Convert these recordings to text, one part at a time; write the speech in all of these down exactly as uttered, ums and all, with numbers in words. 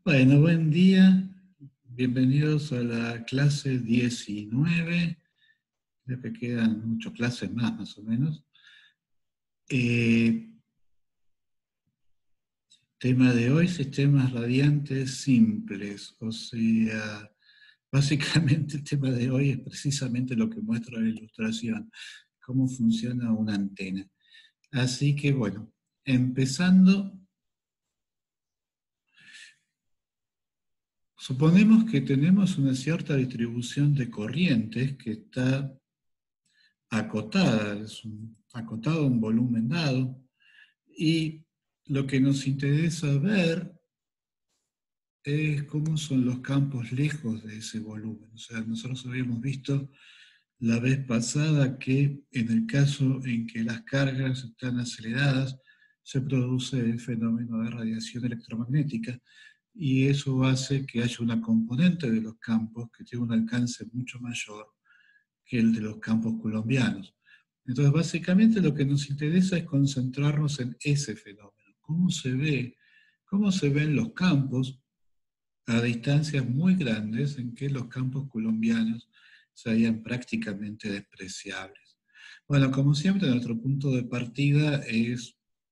Bueno, buen día. Bienvenidos a la clase diecinueve. Creo que quedan ocho clases más, más o menos. Eh, tema de hoy, sistemas radiantes simples. O sea, básicamente el tema de hoy es precisamente lo que muestra la ilustración, cómo funciona una antena. Así que bueno, empezando. Suponemos que tenemos una cierta distribución de corrientes que está acotada, es un, acotado a un volumen dado, y lo que nos interesa ver es cómo son los campos lejos de ese volumen. O sea, nosotros habíamos visto la vez pasada que en el caso en que las cargas están aceleradas, se produce el fenómeno de radiación electromagnética, y eso hace que haya una componente de los campos que tiene un alcance mucho mayor que el de los campos coulombianos. Entonces, básicamente lo que nos interesa es concentrarnos en ese fenómeno. ¿Cómo se ve? ¿Cómo se ven los campos a distancias muy grandes en que los campos coulombianos serían prácticamente despreciables? Bueno, como siempre, nuestro punto de partida es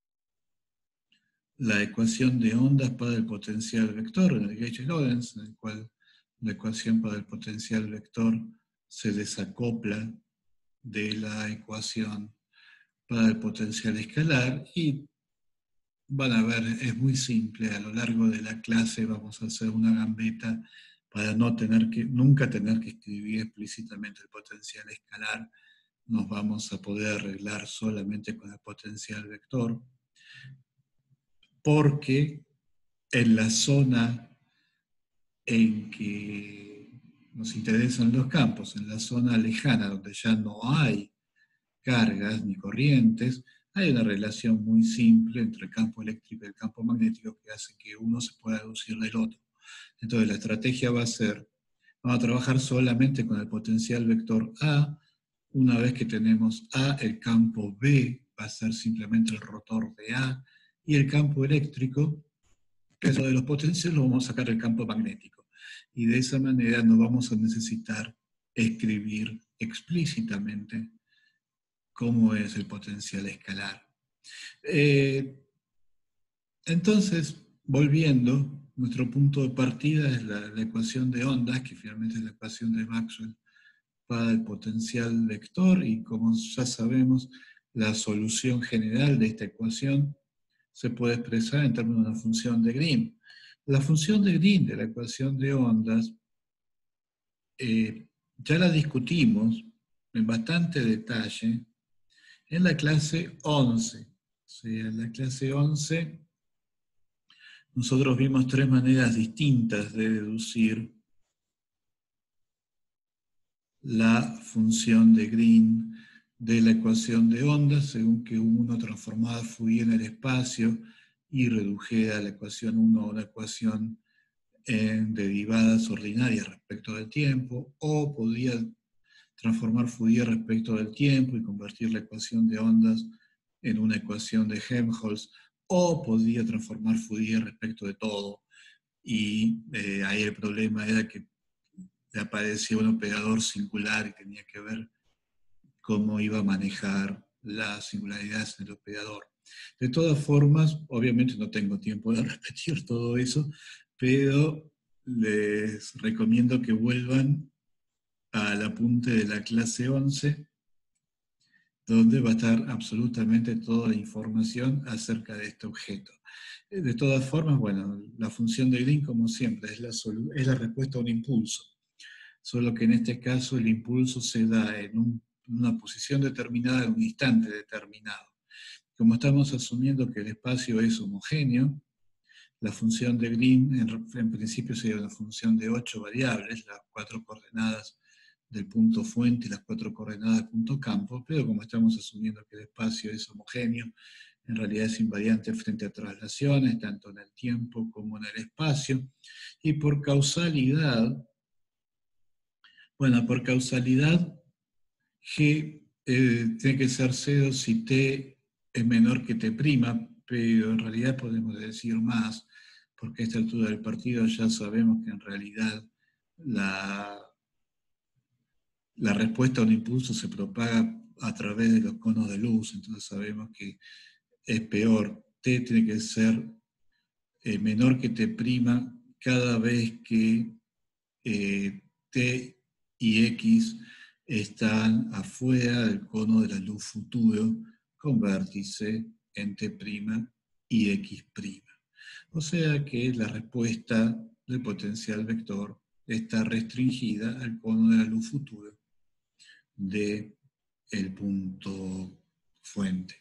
la ecuación de ondas para el potencial vector, en el Gauge-Lorentz, en el cual la ecuación para el potencial vector se desacopla de la ecuación para el potencial escalar, y van a ver, es muy simple. A lo largo de la clase vamos a hacer una gambeta para no tener que, nunca tener que escribir explícitamente el potencial escalar. Nos vamos a poder arreglar solamente con el potencial vector, porque en la zona en que nos interesan los campos, en la zona lejana donde ya no hay cargas ni corrientes, hay una relación muy simple entre el campo eléctrico y el campo magnético que hace que uno se pueda deducir del otro. Entonces la estrategia va a ser, vamos a trabajar solamente con el potencial vector A. Una vez que tenemos A, el campo B va a ser simplemente el rotor de A, y el campo eléctrico, que es lo de los potenciales, lo vamos a sacar del campo magnético. Y de esa manera no vamos a necesitar escribir explícitamente cómo es el potencial escalar. Eh, entonces, volviendo, nuestro punto de partida es la, la ecuación de ondas, que finalmente es la ecuación de Maxwell para el potencial vector, y como ya sabemos, la solución general de esta ecuación se puede expresar en términos de una función de Green. La función de Green de la ecuación de ondas eh, ya la discutimos en bastante detalle en la clase once. O sea, en la clase once nosotros vimos tres maneras distintas de deducir la función de Green de la ecuación de ondas, según que uno transformaba Fourier en el espacio y redujera la ecuación uno a una ecuación en derivadas ordinarias respecto del tiempo, o podía transformar Fourier respecto del tiempo y convertir la ecuación de ondas en una ecuación de Helmholtz, o podía transformar Fourier respecto de todo. Y eh, ahí el problema era que le aparecía un operador singular y tenía que ver cómo iba a manejar las singularidades en el operador. De todas formas, obviamente no tengo tiempo de repetir todo eso, pero les recomiendo que vuelvan al apunte de la clase once, donde va a estar absolutamente toda la información acerca de este objeto. De todas formas, bueno, la función de Green, como siempre, es la, es la respuesta a un impulso, solo que en este caso el impulso se da en un, una posición determinada, en un instante determinado. Como estamos asumiendo que el espacio es homogéneo, la función de Green en, en principio sería una función de ocho variables, las cuatro coordenadas del punto fuente y las cuatro coordenadas del punto campo, pero como estamos asumiendo que el espacio es homogéneo, en realidad es invariante frente a traslaciones, tanto en el tiempo como en el espacio, y por causalidad, bueno, por causalidad, G eh, tiene que ser cero si T es menor que T', pero en realidad podemos decir más. porque a esta altura del partido ya sabemos que en realidad la, la respuesta a un impulso se propaga a través de los conos de luz, entonces sabemos que es peor. T tiene que ser eh, menor que T' cada vez que eh, T y X están afuera del cono de la luz futuro con vértice en T' y X'. O sea que la respuesta del potencial vector está restringida al cono de la luz futuro del punto fuente.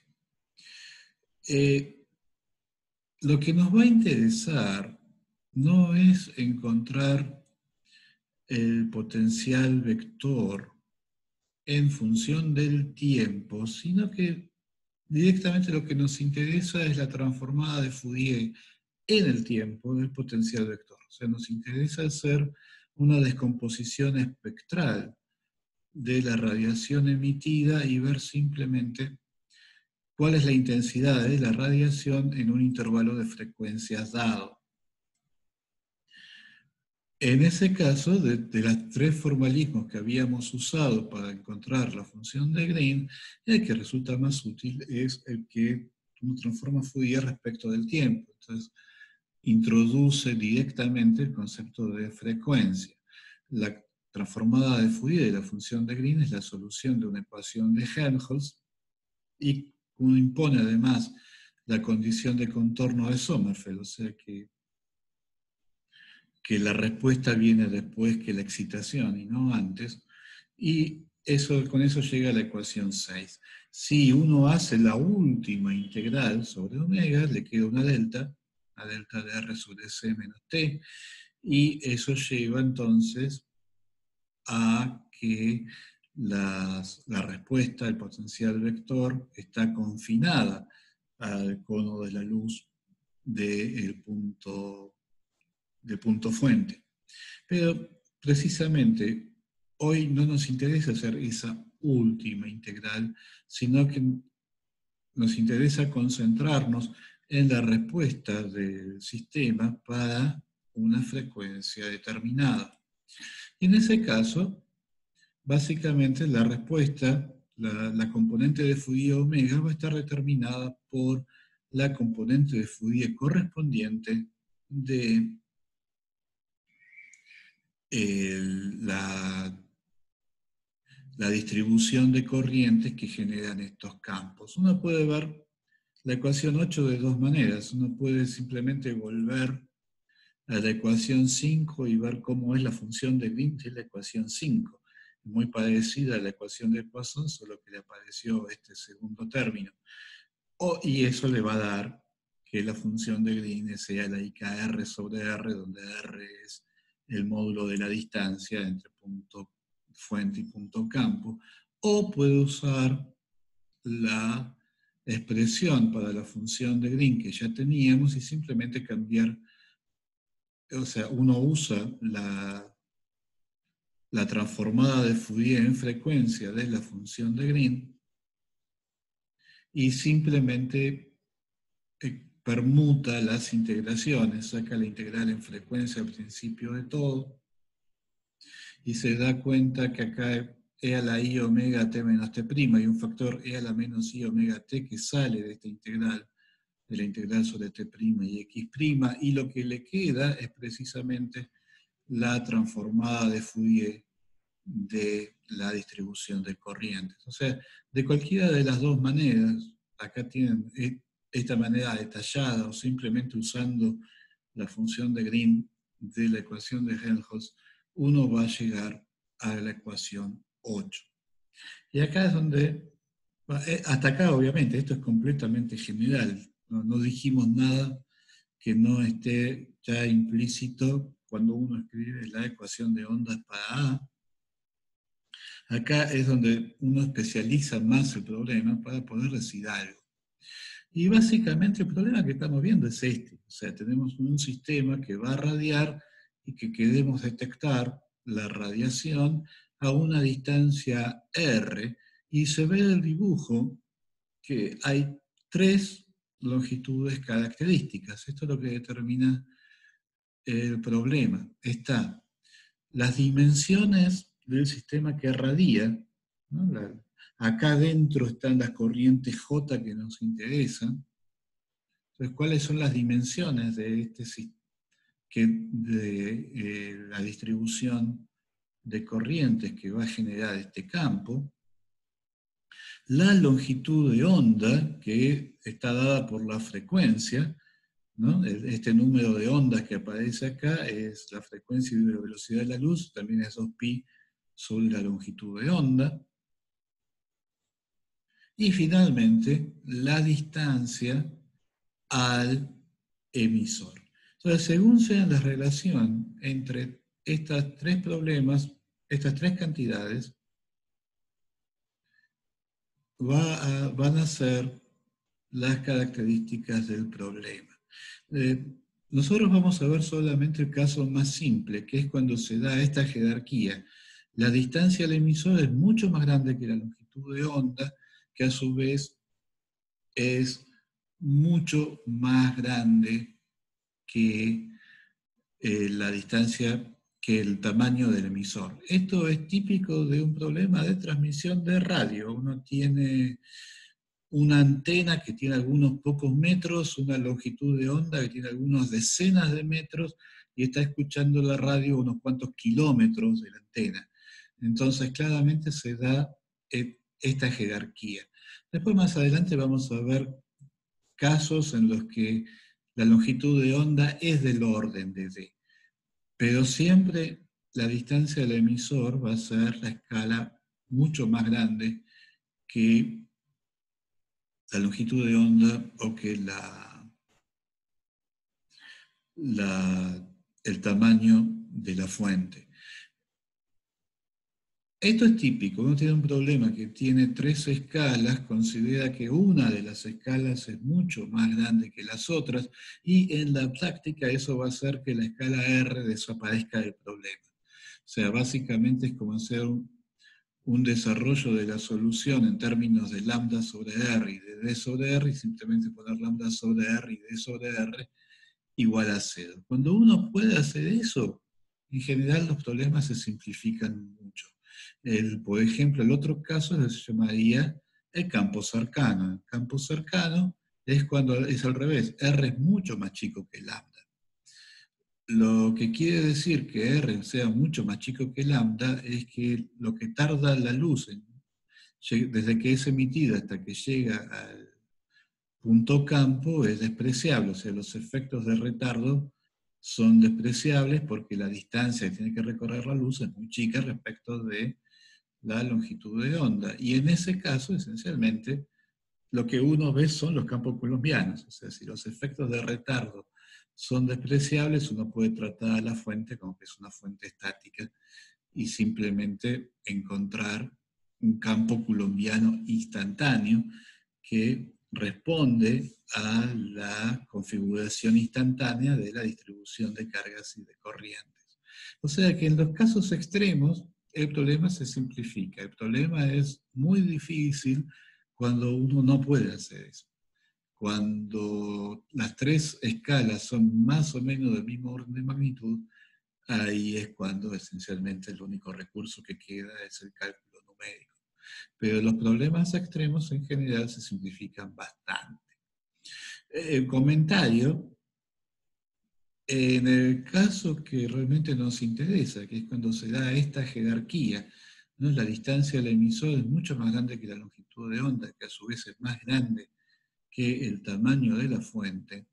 Eh, lo que nos va a interesar no es encontrar el potencial vector en función del tiempo, sino que directamente lo que nos interesa es la transformada de Fourier en el tiempo del potencial vector. O sea, nos interesa hacer una descomposición espectral de la radiación emitida y ver simplemente cuál es la intensidad de la radiación en un intervalo de frecuencias dado. En ese caso, de, de los tres formalismos que habíamos usado para encontrar la función de Green, el que resulta más útil es el que uno transforma Fourier respecto del tiempo. Entonces, introduce directamente el concepto de frecuencia. La transformada de Fourier de la función de Green es la solución de una ecuación de Helmholtz y uno impone además la condición de contorno de Sommerfeld, o sea que que la respuesta viene después que la excitación y no antes, y eso, con eso llega a la ecuación seis. Si uno hace la última integral sobre omega, le queda una delta, la delta de R sobre C menos T, y eso lleva entonces a que las, la respuesta, el potencial vector, está confinada al cono de la luz del punto de punto fuente. Pero precisamente hoy no nos interesa hacer esa última integral, sino que nos interesa concentrarnos en la respuesta del sistema para una frecuencia determinada. Y en ese caso, básicamente la respuesta, la, la componente de Fourier omega va a estar determinada por la componente de Fourier correspondiente de El, la, la distribución de corrientes que generan estos campos. Uno puede ver la ecuación ocho de dos maneras. Uno puede simplemente volver a la ecuación cinco y ver cómo es la función de Green de la ecuación cinco. Muy parecida a la ecuación de Poisson, solo que le apareció este segundo término. O, y eso le va a dar que la función de Green sea la I K R sobre R, donde R es el módulo de la distancia entre punto fuente y punto campo, o puede usar la expresión para la función de Green que ya teníamos y simplemente cambiar, o sea, uno usa la, la transformada de Fourier en frecuencia de la función de Green y simplemente permuta las integraciones, saca la integral en frecuencia al principio de todo, y se da cuenta que acá e a la i omega t menos t', hay un factor e a la menos i omega t que sale de esta integral, de la integral sobre t' y x', y lo que le queda es precisamente la transformada de Fourier de la distribución de corrientes. O sea, de cualquiera de las dos maneras, acá tienen esta manera detallada o simplemente usando la función de Green de la ecuación de Helmholtz, uno va a llegar a la ecuación ocho. Y acá es donde, hasta acá obviamente, esto es completamente general, no, no dijimos nada que no esté ya implícito cuando uno escribe la ecuación de ondas para A. Acá es donde uno especializa más el problema para poder decir algo. Y básicamente el problema que estamos viendo es este. O sea, tenemos un sistema que va a radiar y que queremos detectar la radiación a una distancia R, y se ve el dibujo que hay tres longitudes características. Esto es lo que determina el problema. Está las dimensiones del sistema que radia, ¿no? La, acá adentro están las corrientes J que nos interesan. Entonces, ¿cuáles son las dimensiones de, este, que, de eh, la distribución de corrientes que va a generar este campo? La longitud de onda, que está dada por la frecuencia, ¿no? Este número de ondas que aparece acá es la frecuencia y la velocidad de la luz, también es dos pi sobre la longitud de onda. Y finalmente, la distancia al emisor. Entonces, según sea la relación entre estos tres problemas, estas tres cantidades, va a, van a ser las características del problema. Eh, nosotros vamos a ver solamente el caso más simple, que es cuando se da esta jerarquía. La distancia al emisor es mucho más grande que la longitud de onda, que a su vez es mucho más grande que eh, la distancia, que el tamaño del emisor. Esto es típico de un problema de transmisión de radio. Uno tiene una antena que tiene algunos pocos metros, una longitud de onda que tiene algunas decenas de metros, y está escuchando la radio a unos cuantos kilómetros de la antena. Entonces, claramente se da esta jerarquía. Después, más adelante, vamos a ver casos en los que la longitud de onda es del orden de D. Pero siempre la distancia del emisor va a ser la escala mucho más grande que la longitud de onda o que la, la, el tamaño de la fuente. Esto es típico. Uno tiene un problema que tiene tres escalas, considera que una de las escalas es mucho más grande que las otras, y en la práctica eso va a hacer que la escala R desaparezca del problema. O sea, básicamente es como hacer un, un desarrollo de la solución en términos de lambda sobre R y de D sobre R, y simplemente poner lambda sobre R y D sobre R igual a cero. Cuando uno puede hacer eso, en general los problemas se simplifican mucho. El, por ejemplo, el otro caso se llamaría el campo cercano. El campo cercano es cuando es al revés, R es mucho más chico que lambda. Lo que quiere decir que R sea mucho más chico que lambda es que lo que tarda la luz en, desde que es emitida hasta que llega al punto campo es despreciable, o sea, los efectos de retardo son despreciables porque la distancia que tiene que recorrer la luz es muy chica respecto de la longitud de onda. Y en ese caso, esencialmente, lo que uno ve son los campos coulombianos. O sea, si los efectos de retardo son despreciables, uno puede tratar a la fuente como que es una fuente estática y simplemente encontrar un campo coulombiano instantáneo que responde a la configuración instantánea de la distribución de cargas y de corrientes. O sea que en los casos extremos el problema se simplifica. El problema es muy difícil cuando uno no puede hacer eso. Cuando las tres escalas son más o menos del mismo orden de magnitud, ahí es cuando esencialmente el único recurso que queda es el cálculo numérico. Pero los problemas extremos en general se simplifican bastante. El comentario, en el caso que realmente nos interesa, que es cuando se da esta jerarquía, ¿no? La distancia del emisor es mucho más grande que la longitud de onda, que a su vez es más grande que el tamaño de la fuente.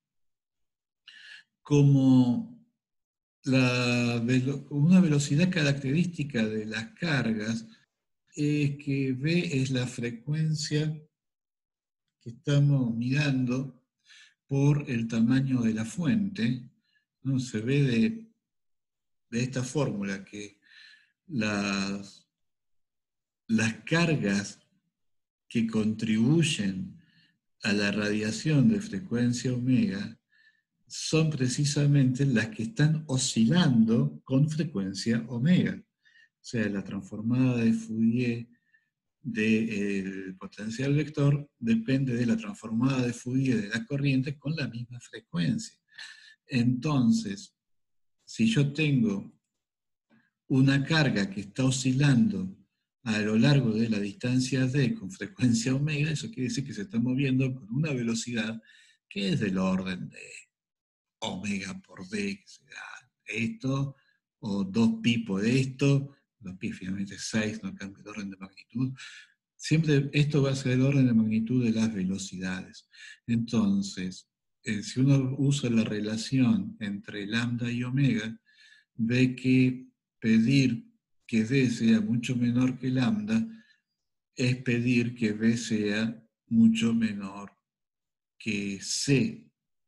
Como la, una velocidad característica de las cargas es que V es la frecuencia que estamos mirando por el tamaño de la fuente, ¿no? Se ve de, de esta fórmula que las, las cargas que contribuyen a la radiación de frecuencia omega son precisamente las que están oscilando con frecuencia omega. O sea, la transformada de Fourier del potencial vector depende de la transformada de Fourier de la corriente con la misma frecuencia. Entonces, si yo tengo una carga que está oscilando a lo largo de la distancia d con frecuencia omega, eso quiere decir que se está moviendo con una velocidad que es del orden de omega por d, que será esto, o dos pi por esto, dos pi finalmente es seis, no cambia el orden de magnitud. Siempre esto va a ser el orden de magnitud de las velocidades. Entonces, eh, si uno usa la relación entre lambda y omega, ve que pedir que d sea mucho menor que lambda es pedir que b sea mucho menor que c.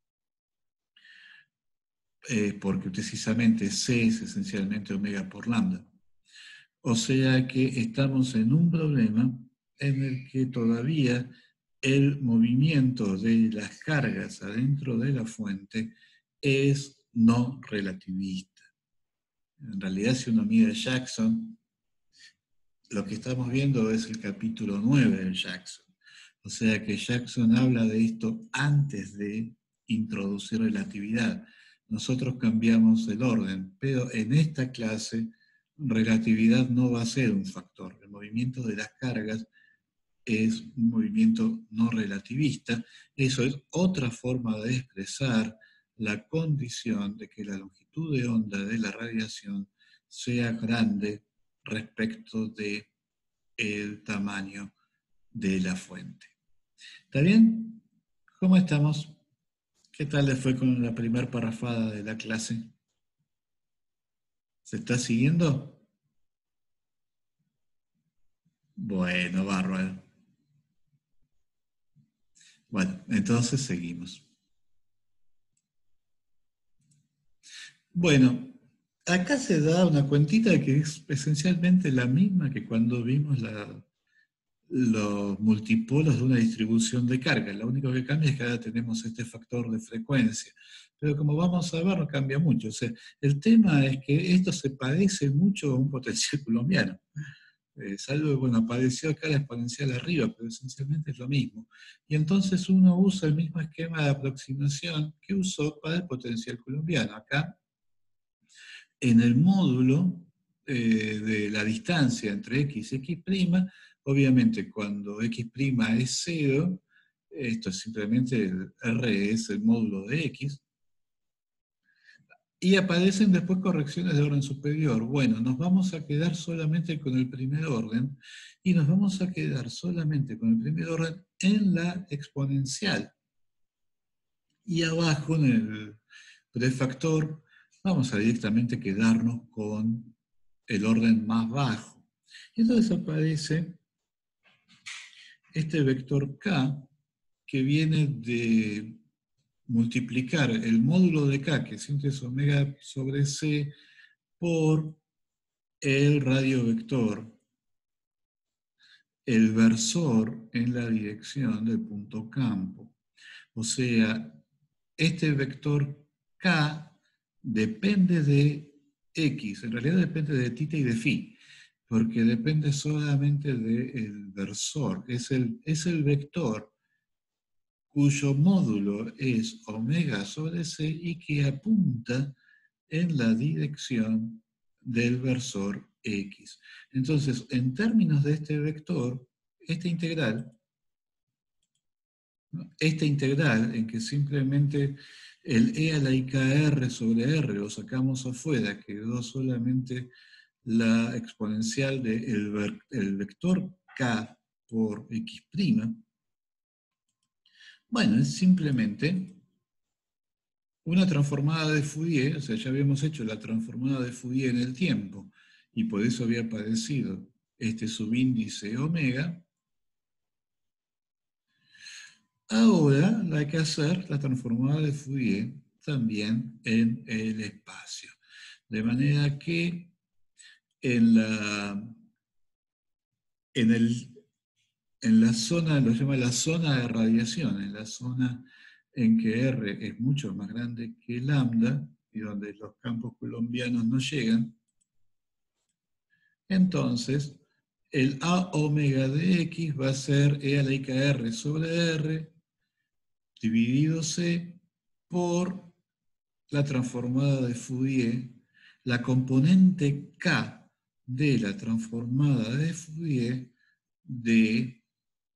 Eh, porque precisamente c es esencialmente omega por lambda. O sea que estamos en un problema en el que todavía el movimiento de las cargas adentro de la fuente es no relativista. En realidad, si uno mira Jackson, lo que estamos viendo es el capítulo nueve de Jackson. O sea que Jackson habla de esto antes de introducir relatividad. Nosotros cambiamos el orden, pero en esta clase relatividad no va a ser un factor. El movimiento de las cargas es un movimiento no relativista. Eso es otra forma de expresar la condición de que la longitud de onda de la radiación sea grande respecto de el tamaño de la fuente. ¿Está bien? ¿Cómo estamos? ¿Qué tal les fue con la primera parrafada de la clase? ¿Se está siguiendo? Bueno, bárbaro. Bueno, entonces seguimos. Bueno, acá se da una cuentita que es esencialmente la misma que cuando vimos la, los multipolos de una distribución de carga. Lo único que cambia es que ahora tenemos este factor de frecuencia. Pero como vamos a ver, no cambia mucho. O sea, el tema es que esto se parece mucho a un potencial coulombiano. Eh, salvo que, bueno, apareció acá la exponencial arriba, pero esencialmente es lo mismo. Y entonces uno usa el mismo esquema de aproximación que usó para el potencial coulombiano. Acá, en el módulo eh, de la distancia entre x y x', obviamente cuando x' es cero, esto es simplemente el R es el módulo de x, y aparecen después correcciones de orden superior. Bueno, nos vamos a quedar solamente con el primer orden, y nos vamos a quedar solamente con el primer orden en la exponencial. Y abajo, en el prefactor, vamos a directamente quedarnos con el orden más bajo. Y entonces aparece este vector k, que viene de multiplicar el módulo de k, que siempre es omega sobre c, por el radiovector, el versor en la dirección del punto campo. O sea, este vector k depende de x, en realidad depende de θ y de φ, porque depende solamente del versor. Es el, es el vector cuyo módulo es omega sobre c y que apunta en la dirección del versor x. Entonces, en términos de este vector, esta integral, ¿no? esta integral en que simplemente el e a la i k r sobre r lo sacamos afuera, quedó solamente la exponencial del el vector k por x', bueno, es simplemente una transformada de Fourier. O sea, ya habíamos hecho la transformada de Fourier en el tiempo, y por eso había aparecido este subíndice omega. Ahora hay que hacer la transformada de Fourier también en el espacio. De manera que en la, en el, en la zona, lo llama la zona de radiación, en la zona en que R es mucho más grande que lambda, y donde los campos coulombianos no llegan, entonces el A omega de X va a ser E a la I K R sobre R dividido C por la transformada de Fourier, la componente K de la transformada de Fourier de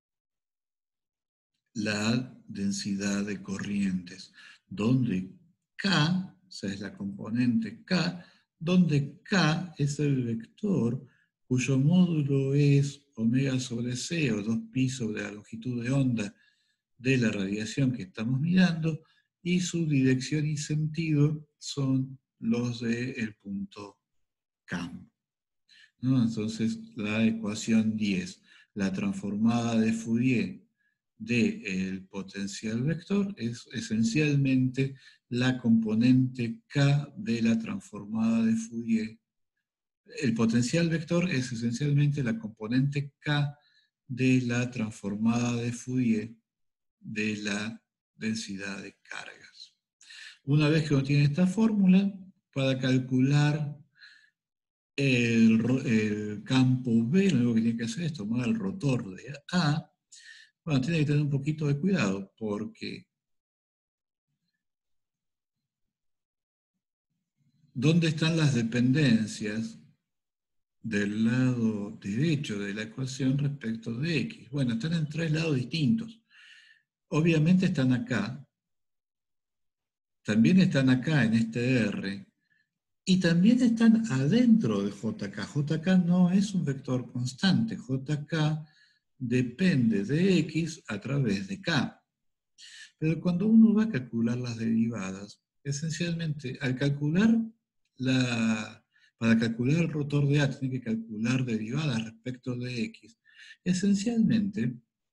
la densidad de corrientes, donde K, o sea, es la componente K, donde K es el vector cuyo módulo es omega sobre C, o dos pi sobre la longitud de onda de la radiación que estamos mirando, y su dirección y sentido son los del punto campo, ¿no? Entonces, la ecuación diez, la transformada de Fourier del potencial vector, es esencialmente la componente K de la transformada de Fourier. El potencial vector es esencialmente la componente K de la transformada de Fourier de la densidad de cargas. Una vez que uno tiene esta fórmula, para calcular el, el campo B, lo único que tiene que hacer es tomar el rotor de A. Bueno, tiene que tener un poquito de cuidado, porque ¿dónde están las dependencias del lado derecho de la ecuación respecto de X? Bueno, están en tres lados distintos. Obviamente están acá, también están acá en este R, y también están adentro de J K. J K no es un vector constante, J K depende de X a través de K. Pero cuando uno va a calcular las derivadas, esencialmente al calcular la... Para calcular el rotor de A tiene que calcular derivadas respecto de X. Esencialmente,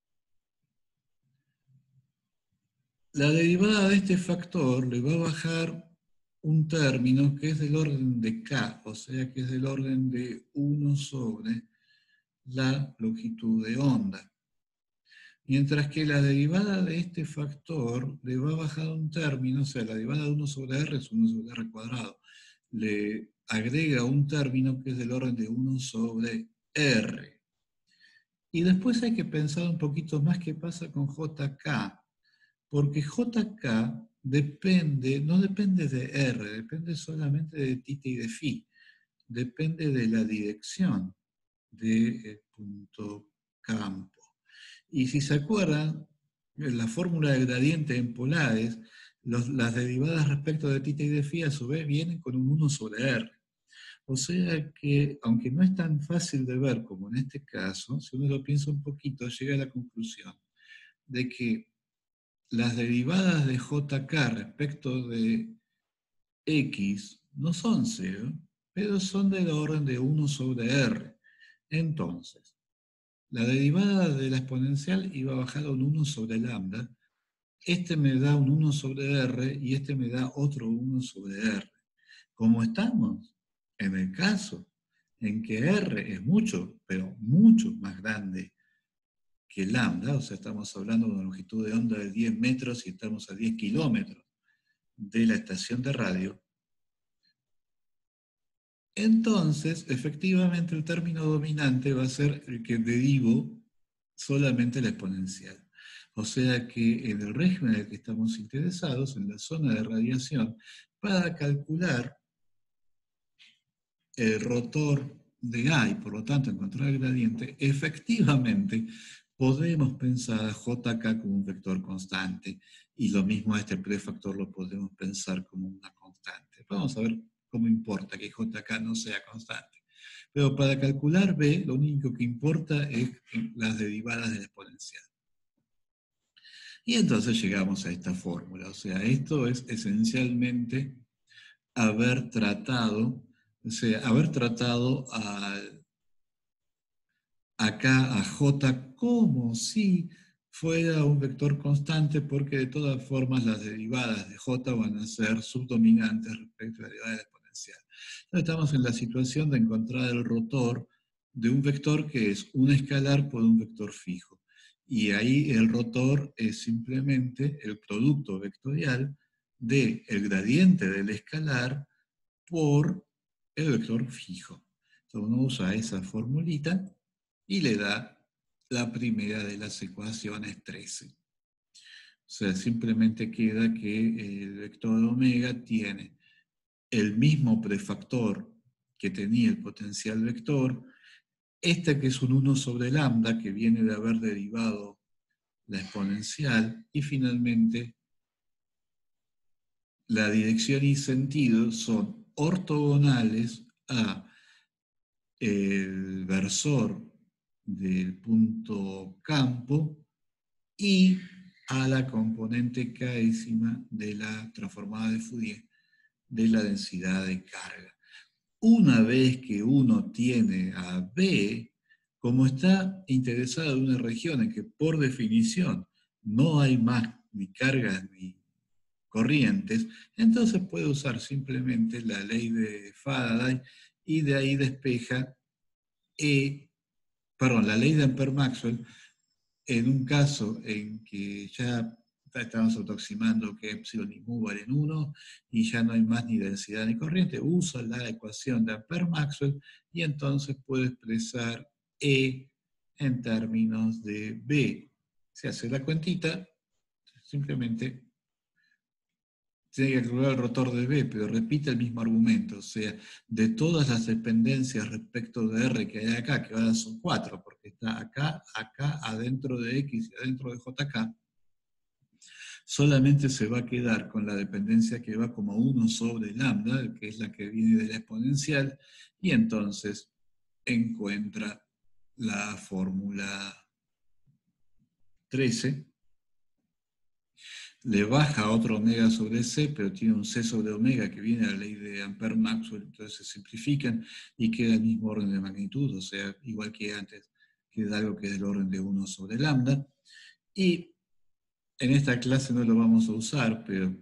la derivada de este factor le va a bajar un término que es del orden de K, o sea que es del orden de uno sobre la longitud de onda. Mientras que la derivada de este factor le va a bajar un término, o sea, la derivada de uno sobre R es uno sobre R cuadrado. Le agrega un término que es del orden de uno sobre R. Y después hay que pensar un poquito más qué pasa con J K. Porque J K depende, no depende de R, depende solamente de θ y de φ. Depende de la dirección del punto campo. Y si se acuerdan, en la fórmula de gradiente en polares, los, las derivadas respecto de θ y de φ a su vez vienen con un uno sobre R. O sea que, aunque no es tan fácil de ver como en este caso, si uno lo piensa un poquito, llega a la conclusión de que las derivadas de J K respecto de X no son cero, pero son del orden de uno sobre R. Entonces, la derivada de la exponencial iba a bajar a un uno sobre lambda. Este me da un uno sobre R y este me da otro uno sobre R. Como estamos en el caso en que R es mucho, pero mucho más grande que lambda, o sea, estamos hablando de una longitud de onda de diez metros y estamos a diez kilómetros de la estación de radio, entonces, efectivamente, el término dominante va a ser el que derivo solamente la exponencial. O sea que en el régimen en el que estamos interesados, en la zona de radiación, para calcular el rotor de A y por lo tanto encontrar el gradiente, efectivamente podemos pensar a J K como un vector constante y lo mismo a este prefactor lo podemos pensar como una constante. Vamos a ver cómo importa que J K no sea constante. Pero para calcular B, lo único que importa es las derivadas de la exponencial. Y entonces llegamos a esta fórmula. O sea, esto es esencialmente haber tratado, o sea, haber tratado a, acá a J como si fuera un vector constante, porque de todas formas las derivadas de J van a ser subdominantes respecto a la derivada de la exponencial. Entonces estamos en la situación de encontrar el rotor de un vector que es un escalar por un vector fijo. Y ahí el rotor es simplemente el producto vectorial del gradiente del escalar por el vector fijo. Entonces uno usa esa formulita y le da la primera de las ecuaciones trece. O sea, simplemente queda que el vector omega tiene el mismo prefactor que tenía el potencial vector, este que es un uno sobre lambda, que viene de haber derivado la exponencial, y finalmente la dirección y sentido son ortogonales a el versor del punto campo y a la componente késima de la transformada de Fourier de la densidad de carga. Una vez que uno tiene a B, como está interesado en una región en que por definición no hay más ni cargas ni corrientes, entonces puede usar simplemente la ley de Faraday y de ahí despeja E, perdón, la ley de Ampère-Maxwell en un caso en que ya estamos aproximando que epsilon y mu valen uno y ya no hay más ni densidad ni corriente, usa la ecuación de Ampère-Maxwell y entonces puede expresar E en términos de B. Se hace la cuentita, simplemente tiene que calcular el rotor de B, pero repite el mismo argumento, o sea, de todas las dependencias respecto de R que hay acá, que ahora son cuatro, porque está acá, acá, adentro de X y adentro de J K, solamente se va a quedar con la dependencia que va como uno sobre lambda, que es la que viene de la exponencial, y entonces encuentra la fórmula trece, le baja otro omega sobre C, pero tiene un C sobre omega que viene de la ley de Ampère-Maxwell, entonces se simplifican y queda el mismo orden de magnitud, o sea, igual que antes, queda algo que es del orden de uno sobre lambda. Y en esta clase no lo vamos a usar, pero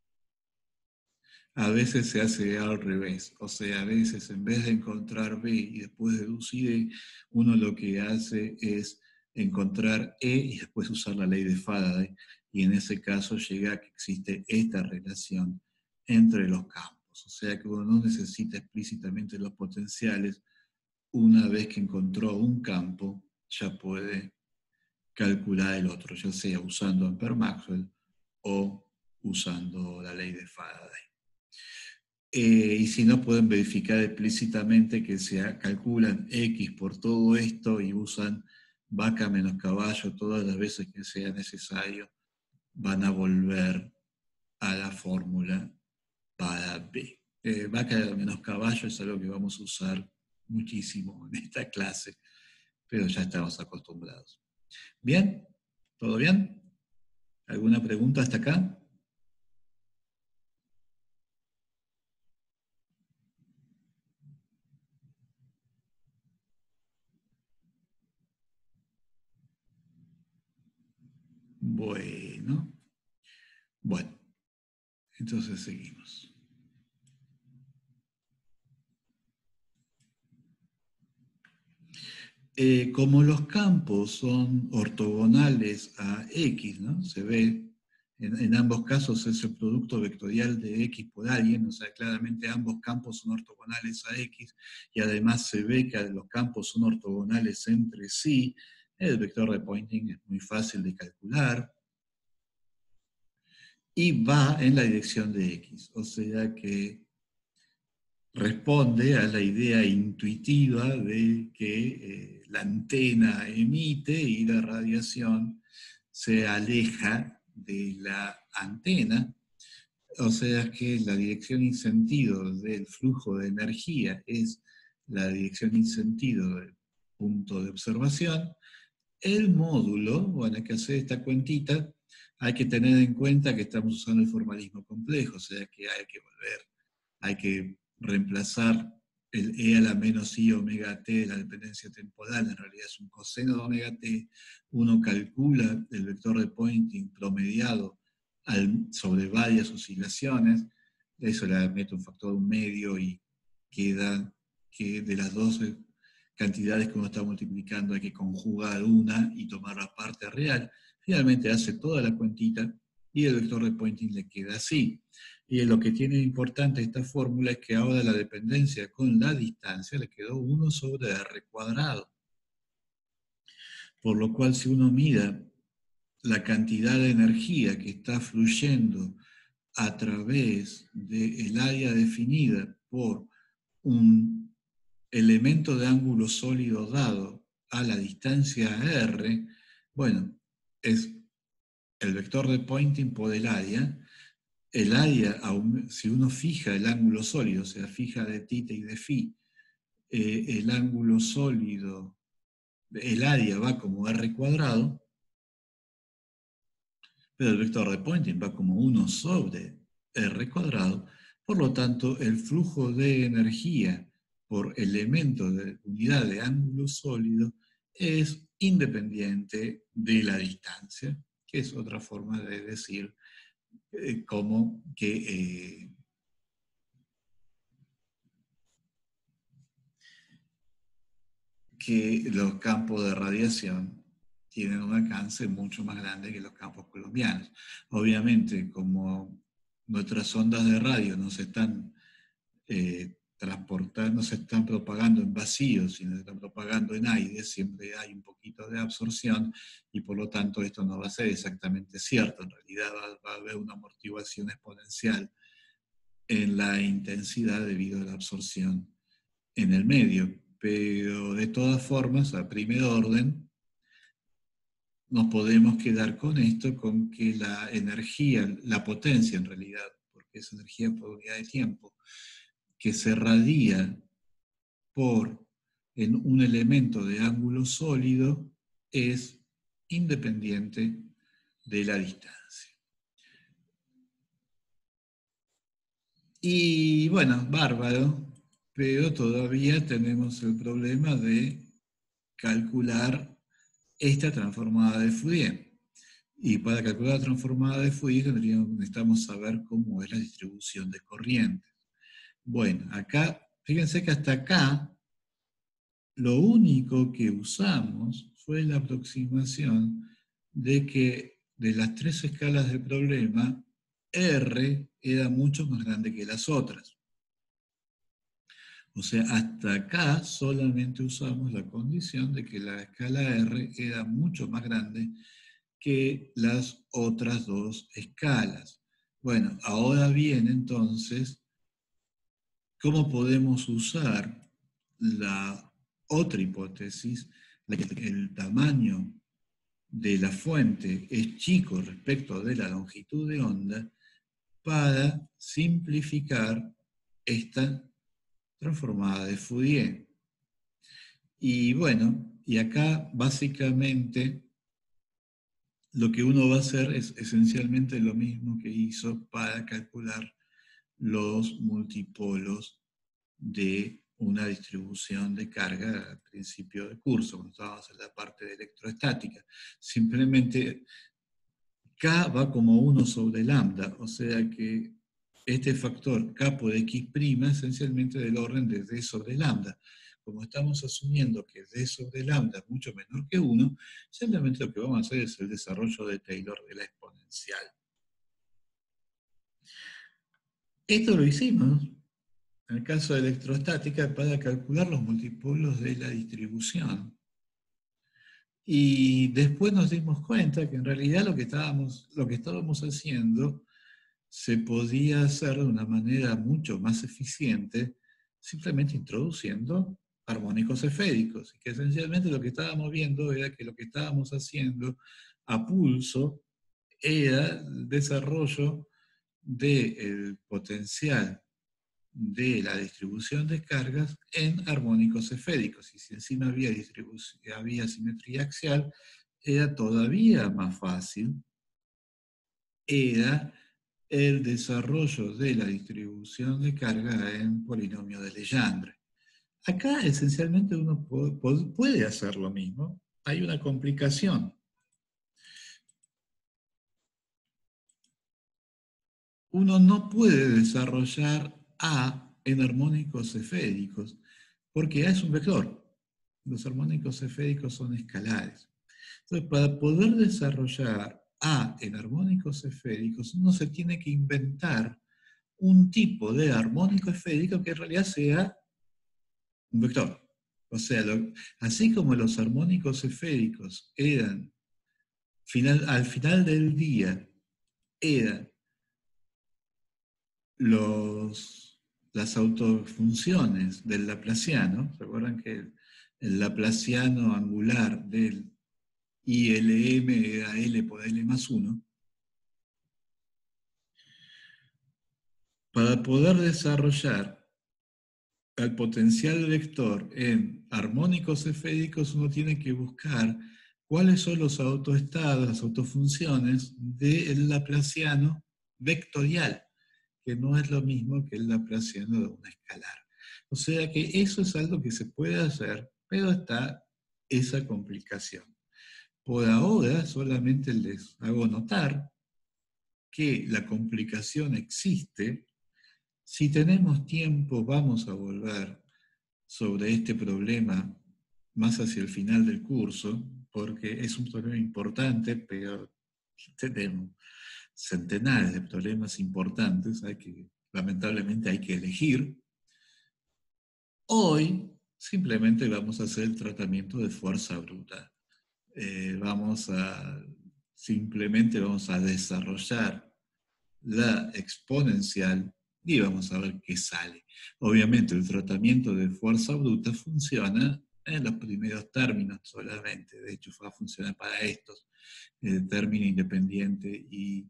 a veces se hace al revés, o sea, a veces en vez de encontrar B y después deducir E, uno lo que hace es encontrar E y después usar la ley de Faraday, y en ese caso llega a que existe esta relación entre los campos, o sea que uno no necesita explícitamente los potenciales, una vez que encontró un campo, ya puede calcular el otro, ya sea usando Ampère-Maxwell o usando la ley de Faraday. Eh, y si no, pueden verificar explícitamente que se calculan X por todo esto y usan vaca menos caballo todas las veces que sea necesario, van a volver a la fórmula para B. Eh, vaca menos caballo es algo que vamos a usar muchísimo en esta clase, pero ya estamos acostumbrados. ¿Bien? ¿Todo bien? ¿Alguna pregunta hasta acá? Bueno. Bueno, entonces seguimos. Eh, como los campos son ortogonales a X, ¿no? Se ve, en, en ambos casos es el producto vectorial de X por alguien, o sea, claramente ambos campos son ortogonales a X, y además se ve que los campos son ortogonales entre sí. El vector de Poynting es muy fácil de calcular, y va en la dirección de X, o sea que responde a la idea intuitiva de que eh, la antena emite y la radiación se aleja de la antena, o sea que la dirección y sentido del flujo de energía es la dirección y sentido del punto de observación. El módulo, bueno, hay que hacer esta cuentita, hay que tener en cuenta que estamos usando el formalismo complejo, o sea que hay que volver, hay que reemplazar el E a la menos I omega T de la dependencia temporal, en realidad es un coseno de omega T, uno calcula el vector de Poynting promediado al, sobre varias oscilaciones, eso le mete un factor un medio y queda que de las doce cantidades que uno está multiplicando hay que conjugar una y tomar la parte real. Finalmente hace toda la cuentita y el vector de Poynting le queda así. Y lo que tiene importante esta fórmula es que ahora la dependencia con la distancia le quedó uno sobre R cuadrado. Por lo cual si uno mira la cantidad de energía que está fluyendo a través del área definida por un elemento de ángulo sólido dado a la distancia r, bueno, es el vector de Poynting por el área. El área, si uno fija el ángulo sólido, o sea, fija de θ y de φ, eh, el ángulo sólido, el área va como r cuadrado, pero el vector de Poynting va como uno sobre r cuadrado. Por lo tanto, el flujo de energía por elemento de unidad de ángulo sólido es independiente de la distancia, que es otra forma de decir eh, como que, eh, que los campos de radiación tienen un alcance mucho más grande que los campos colombianos. Obviamente, como nuestras ondas de radio no se están eh, transportando, no se están propagando en vacío, sino se están propagando en aire, siempre hay un poquito de absorción y por lo tanto esto no va a ser exactamente cierto. En realidad va, va a haber una amortiguación exponencial en la intensidad debido a la absorción en el medio. Pero de todas formas, a primer orden, nos podemos quedar con esto, con que la energía, la potencia en realidad, porque es energía por unidad de tiempo, que se radia por en un elemento de ángulo sólido, es independiente de la distancia. Y bueno, bárbaro, pero todavía tenemos el problema de calcular esta transformada de Fourier. Y para calcular la transformada de Fourier tendríamos, necesitamos saber cómo es la distribución de corrientes. Bueno, acá, fíjense que hasta acá, lo único que usamos fue la aproximación de que de las tres escalas del problema, R era mucho más grande que las otras. O sea, hasta acá solamente usamos la condición de que la escala R era mucho más grande que las otras dos escalas. Bueno, ahora bien, entonces, ¿cómo podemos usar la otra hipótesis, de que el tamaño de la fuente es chico respecto de la longitud de onda, para simplificar esta transformada de Fourier? Y bueno, y acá básicamente lo que uno va a hacer es esencialmente lo mismo que hizo para calcular los multipolos de una distribución de carga al principio del curso, cuando estábamos en la parte de electroestática. Simplemente K va como uno sobre lambda, o sea que este factor K por X' esencialmente del orden de D sobre lambda. Como estamos asumiendo que D sobre lambda es mucho menor que uno, simplemente lo que vamos a hacer es el desarrollo de Taylor de la exponencial. Esto lo hicimos en el caso de electrostática para calcular los multipolos de la distribución. Y después nos dimos cuenta que en realidad lo que estábamos, lo que estábamos haciendo se podía hacer de una manera mucho más eficiente simplemente introduciendo armónicos esféricos. Y que esencialmente lo que estábamos viendo era que lo que estábamos haciendo a pulso era el desarrollo del potencial de la distribución de cargas en armónicos esféricos. Y si encima había, había simetría axial, era todavía más fácil, era el desarrollo de la distribución de carga en polinomio de Legendre. Acá esencialmente uno puede hacer lo mismo. Hay una complicación. Uno no puede desarrollar A en armónicos esféricos, porque A es un vector. Los armónicos esféricos son escalares. Entonces, para poder desarrollar A en armónicos esféricos, uno se tiene que inventar un tipo de armónico esférico que en realidad sea un vector. O sea, lo, así como los armónicos esféricos eran final, al final del día eran los, las autofunciones del laplaciano. ¿Recuerdan que el, el laplaciano angular del I L M era L por L más uno? Para poder desarrollar el potencial vector en armónicos esféricos, uno tiene que buscar cuáles son los autoestados, las autofunciones del laplaciano vectorial, que no es lo mismo que el laplaciano de una escalar. O sea que eso es algo que se puede hacer, pero está esa complicación. Por ahora solamente les hago notar que la complicación existe. Si tenemos tiempo, vamos a volver sobre este problema más hacia el final del curso, porque es un problema importante, pero tenemos centenares de problemas importantes, hay que, lamentablemente hay que elegir. Hoy simplemente vamos a hacer el tratamiento de fuerza bruta. Eh, vamos a, simplemente vamos a desarrollar la exponencial y vamos a ver qué sale. Obviamente el tratamiento de fuerza bruta funciona en los primeros términos solamente, de hecho va a funcionar para estos, el término independiente y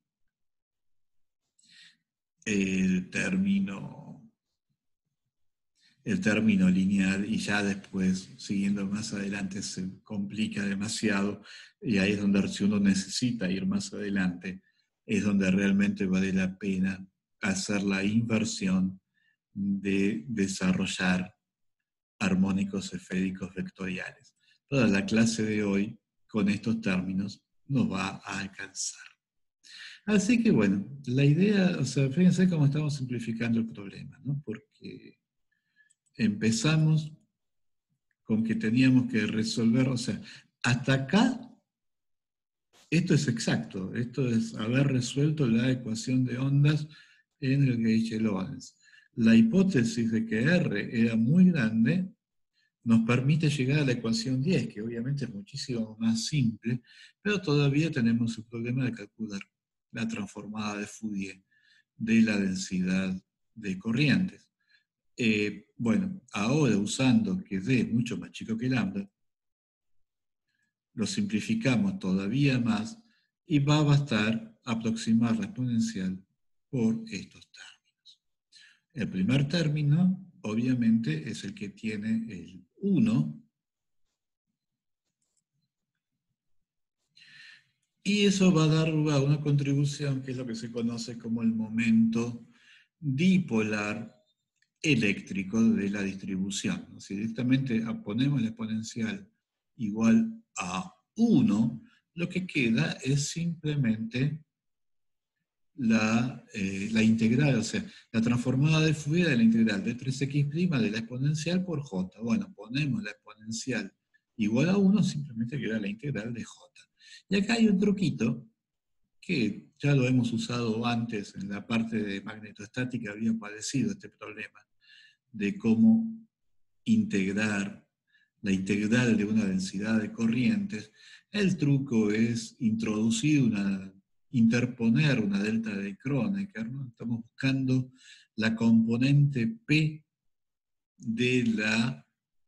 el término, el término lineal, y ya después, siguiendo más adelante, se complica demasiado, y ahí es donde si uno necesita ir más adelante, es donde realmente vale la pena hacer la inversión de desarrollar armónicos esféricos vectoriales. Toda la clase de hoy, con estos términos, nos va a alcanzar. Así que bueno, la idea, o sea, fíjense cómo estamos simplificando el problema, ¿no? Porque empezamos con que teníamos que resolver, o sea, hasta acá, esto es exacto, esto es haber resuelto la ecuación de ondas en el Gauge-Lorentz. La hipótesis de que R era muy grande nos permite llegar a la ecuación diez, que obviamente es muchísimo más simple, pero todavía tenemos el problema de calcular la transformada de Fourier de la densidad de corrientes. Eh, bueno, ahora usando que D es mucho más chico que lambda, lo simplificamos todavía más y va a bastar aproximar la exponencial por estos términos. El primer término, obviamente, es el que tiene el uno, y eso va a dar lugar a una contribución que es lo que se conoce como el momento dipolar eléctrico de la distribución. Si directamente ponemos la exponencial igual a uno, lo que queda es simplemente la, eh, la integral, o sea, la transformada de Fourier de la integral de tres equis' de la exponencial por j. Bueno, ponemos la exponencial igual a uno, simplemente queda la integral de j. Y acá hay un truquito que ya lo hemos usado antes en la parte de magnetoestática, había aparecido este problema de cómo integrar la integral de una densidad de corrientes. El truco es introducir una, interponer una delta de Kronecker, ¿no? Estamos buscando la componente P de la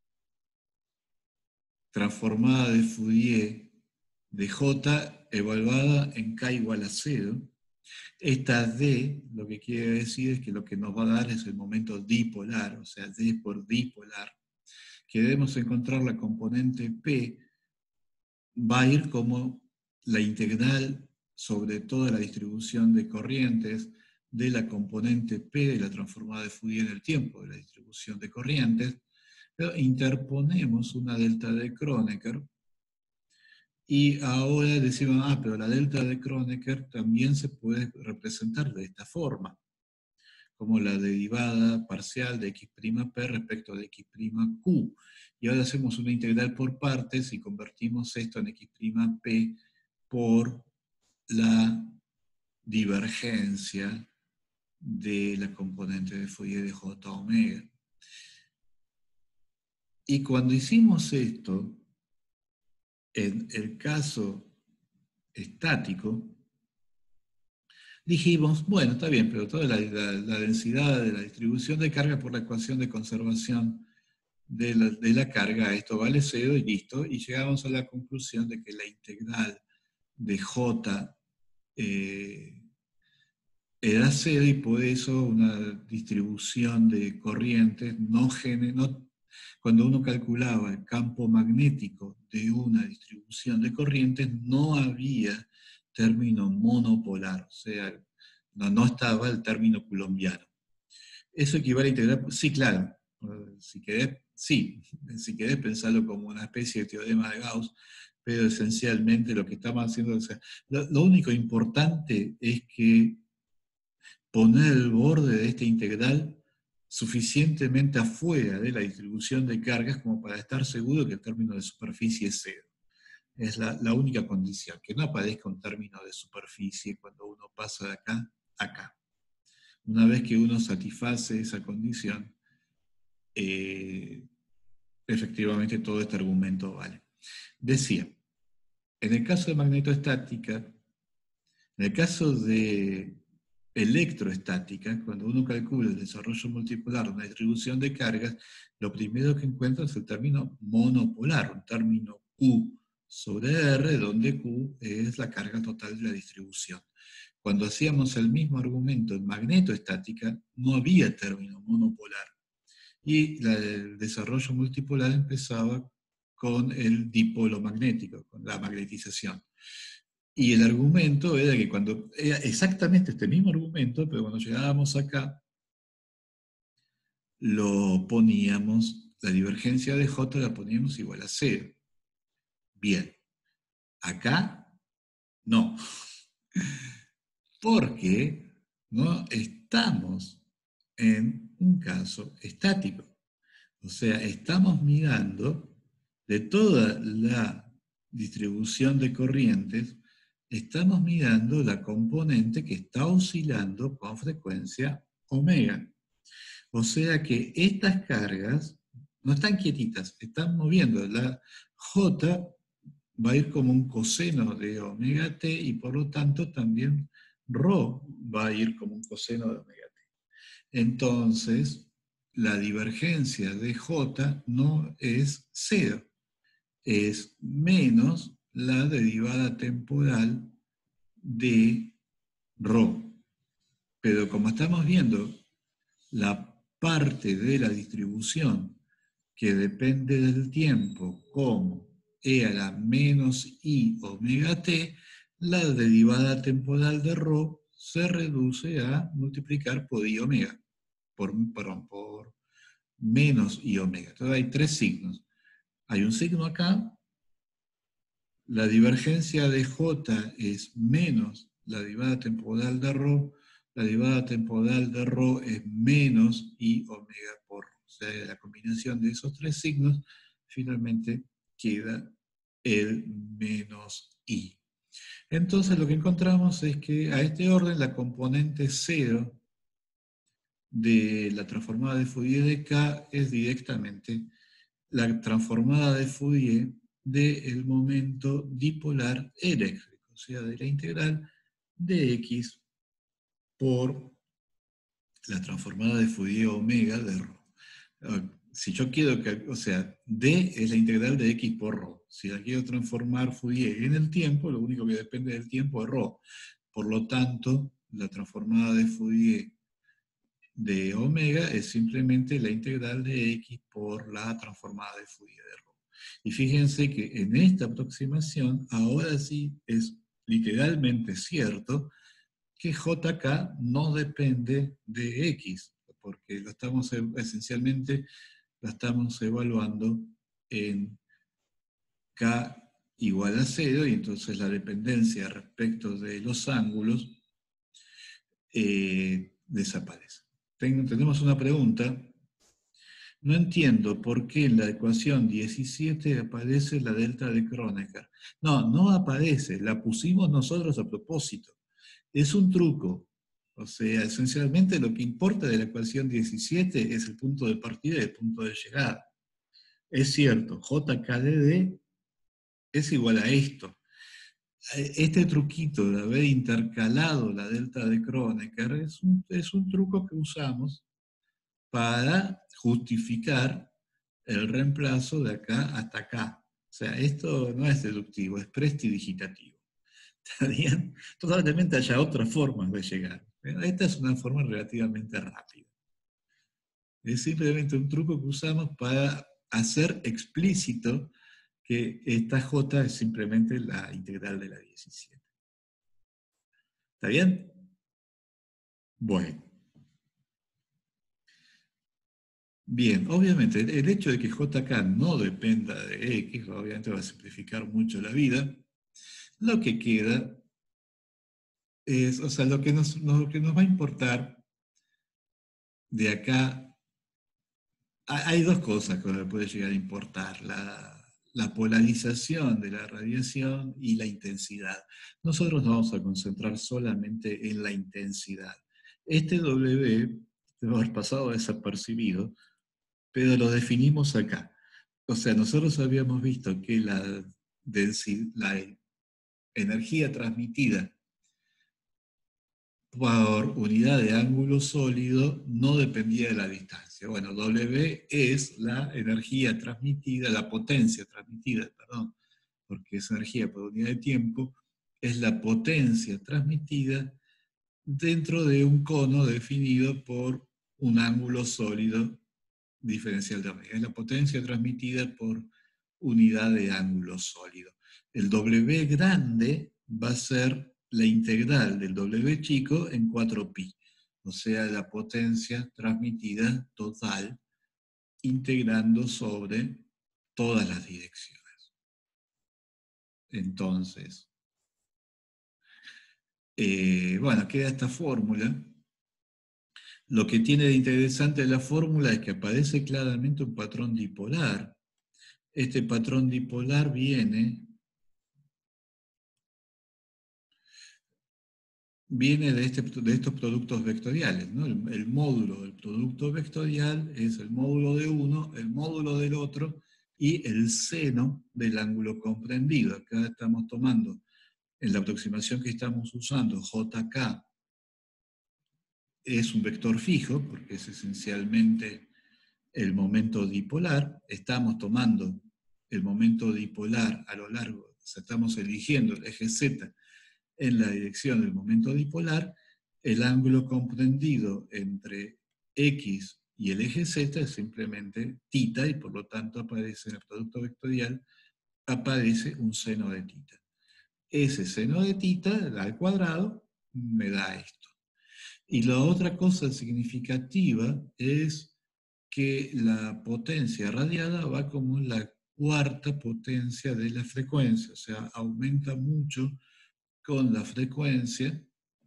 transformada de Fourier de J evaluada en K igual a cero. Esta D, lo que quiere decir es que lo que nos va a dar es el momento dipolar, o sea, D por dipolar, que debemos encontrar la componente P, va a ir como la integral sobre toda la distribución de corrientes de la componente P de la transformada de Fourier en el tiempo de la distribución de corrientes, pero interponemos una delta de Kronecker. Y ahora decimos, ah, pero la delta de Kronecker también se puede representar de esta forma, como la derivada parcial de x'P respecto de x'Q. Y ahora hacemos una integral por partes y convertimos esto en x'P por la divergencia de la componente de Fourier de J omega. Y cuando hicimos esto, en el caso estático, dijimos, bueno, está bien, pero toda la, la, la densidad de la distribución de carga por la ecuación de conservación de la, de la carga, esto vale cero y listo, y llegamos a la conclusión de que la integral de J eh, era cero, y por eso una distribución de corrientes no genera, cuando uno calculaba el campo magnético de una distribución de corrientes, no había término monopolar, o sea, no, no estaba el término coulombiano. ¿Eso equivale a integrar? Sí, claro. Si querés, sí. Si querés pensarlo como una especie de teorema de Gauss, pero esencialmente lo que estamos haciendo, o sea, lo, lo único importante es que poner el borde de esta integral suficientemente afuera de la distribución de cargas como para estar seguro que el término de superficie es cero. Es la, la única condición, que no aparezca un término de superficie cuando uno pasa de acá a acá. Una vez que uno satisface esa condición, eh, efectivamente todo este argumento vale. Decía, en el caso de magnetoestática, en el caso de electroestática, cuando uno calcula el desarrollo multipolar de una distribución de cargas, lo primero que encuentra es el término monopolar, un término Q sobre R, donde Q es la carga total de la distribución. Cuando hacíamos el mismo argumento en magnetoestática, no había término monopolar. Y la, el desarrollo multipolar empezaba con el dipolo magnético, con la magnetización. Y el argumento era que cuando, era exactamente este mismo argumento, pero cuando llegábamos acá, lo poníamos, la divergencia de J la poníamos igual a cero. Bien, acá no, porque no estamos en un caso estático. O sea, estamos mirando de toda la distribución de corrientes, estamos mirando la componente que está oscilando con frecuencia omega. O sea que estas cargas no están quietitas, están moviendo. La J va a ir como un coseno de omega t, y por lo tanto también ρ va a ir como un coseno de omega t. Entonces, la divergencia de J no es cero, es menos la derivada temporal de ρ. Pero como estamos viendo la parte de la distribución que depende del tiempo como e a la menos i omega t, la derivada temporal de ρ se reduce a multiplicar por i omega, por, perdón, por menos i omega. Entonces hay tres signos. Hay un signo acá, la divergencia de J es menos la derivada temporal de ρ, la derivada temporal de ρ es menos i omega por ρ. O sea, la combinación de esos tres signos, finalmente queda el menos i. Entonces lo que encontramos es que a este orden la componente cero de la transformada de Fourier de K es directamente la transformada de Fourier del momento dipolar eléctrico, o sea, de la integral de X por la transformada de Fourier omega de ρ. Si yo quiero que, o sea, D es la integral de X por ρ. Si la quiero transformar Fourier en el tiempo, lo único que depende del tiempo es ρ. Por lo tanto, la transformada de Fourier de omega es simplemente la integral de X por la transformada de Fourier de ρ. Y fíjense que en esta aproximación, ahora sí es literalmente cierto que J K no depende de X, porque lo estamos esencialmente la estamos evaluando en K igual a cero, y entonces la dependencia respecto de los ángulos eh, desaparece. Tenemos una pregunta. No entiendo por qué en la ecuación diecisiete aparece la delta de Kronecker. No, no aparece, la pusimos nosotros a propósito. Es un truco. O sea, esencialmente lo que importa de la ecuación diecisiete es el punto de partida y el punto de llegada. Es cierto, J K D D es igual a esto. este truquito de haber intercalado la delta de Kronecker es un, es un truco que usamos para justificar el reemplazo de acá hasta acá. O sea, esto no es deductivo, es prestidigitativo. ¿Está bien? Probablemente haya otras formas de llegar. Pero esta es una forma relativamente rápida. Es simplemente un truco que usamos para hacer explícito que esta J es simplemente la integral de la diecisiete. ¿Está bien? Bueno. Bien, obviamente, el hecho de que J K no dependa de X, obviamente va a simplificar mucho la vida. Lo que queda es, o sea, lo que nos, lo que nos va a importar de acá, hay dos cosas que nos puede llegar a importar, la, la polarización de la radiación y la intensidad. Nosotros nos vamos a concentrar solamente en la intensidad. Este W debe haber pasado desapercibido, pero lo definimos acá. O sea, nosotros habíamos visto que la, la energía transmitida por unidad de ángulo sólido no dependía de la distancia. Bueno, W es la energía transmitida, la potencia transmitida, perdón, porque es energía por unidad de tiempo, es la potencia transmitida dentro de un cono definido por un ángulo sólido diferencial de omega. Es la potencia transmitida por unidad de ángulo sólido. El W grande va a ser la integral del W chico en cuatro pi, o sea, la potencia transmitida total integrando sobre todas las direcciones. Entonces, eh, bueno, queda esta fórmula. Lo que tiene de interesante la fórmula es que aparece claramente un patrón dipolar. Este patrón dipolar viene viene de, este, de estos productos vectoriales, ¿no? El, el módulo del producto vectorial es el módulo de uno, el módulo del otro y el seno del ángulo comprendido. Acá estamos tomando, en la aproximación que estamos usando, J K es un vector fijo, porque es esencialmente el momento dipolar. Estamos tomando el momento dipolar a lo largo, o sea, estamos eligiendo el eje Z en la dirección del momento dipolar. El ángulo comprendido entre X y el eje Z es simplemente θ, y por lo tanto aparece en el producto vectorial, aparece un seno de θ. Ese seno de θ al cuadrado me da esto. Y la otra cosa significativa es que la potencia radiada va como la cuarta potencia de la frecuencia, o sea, aumenta mucho con la frecuencia,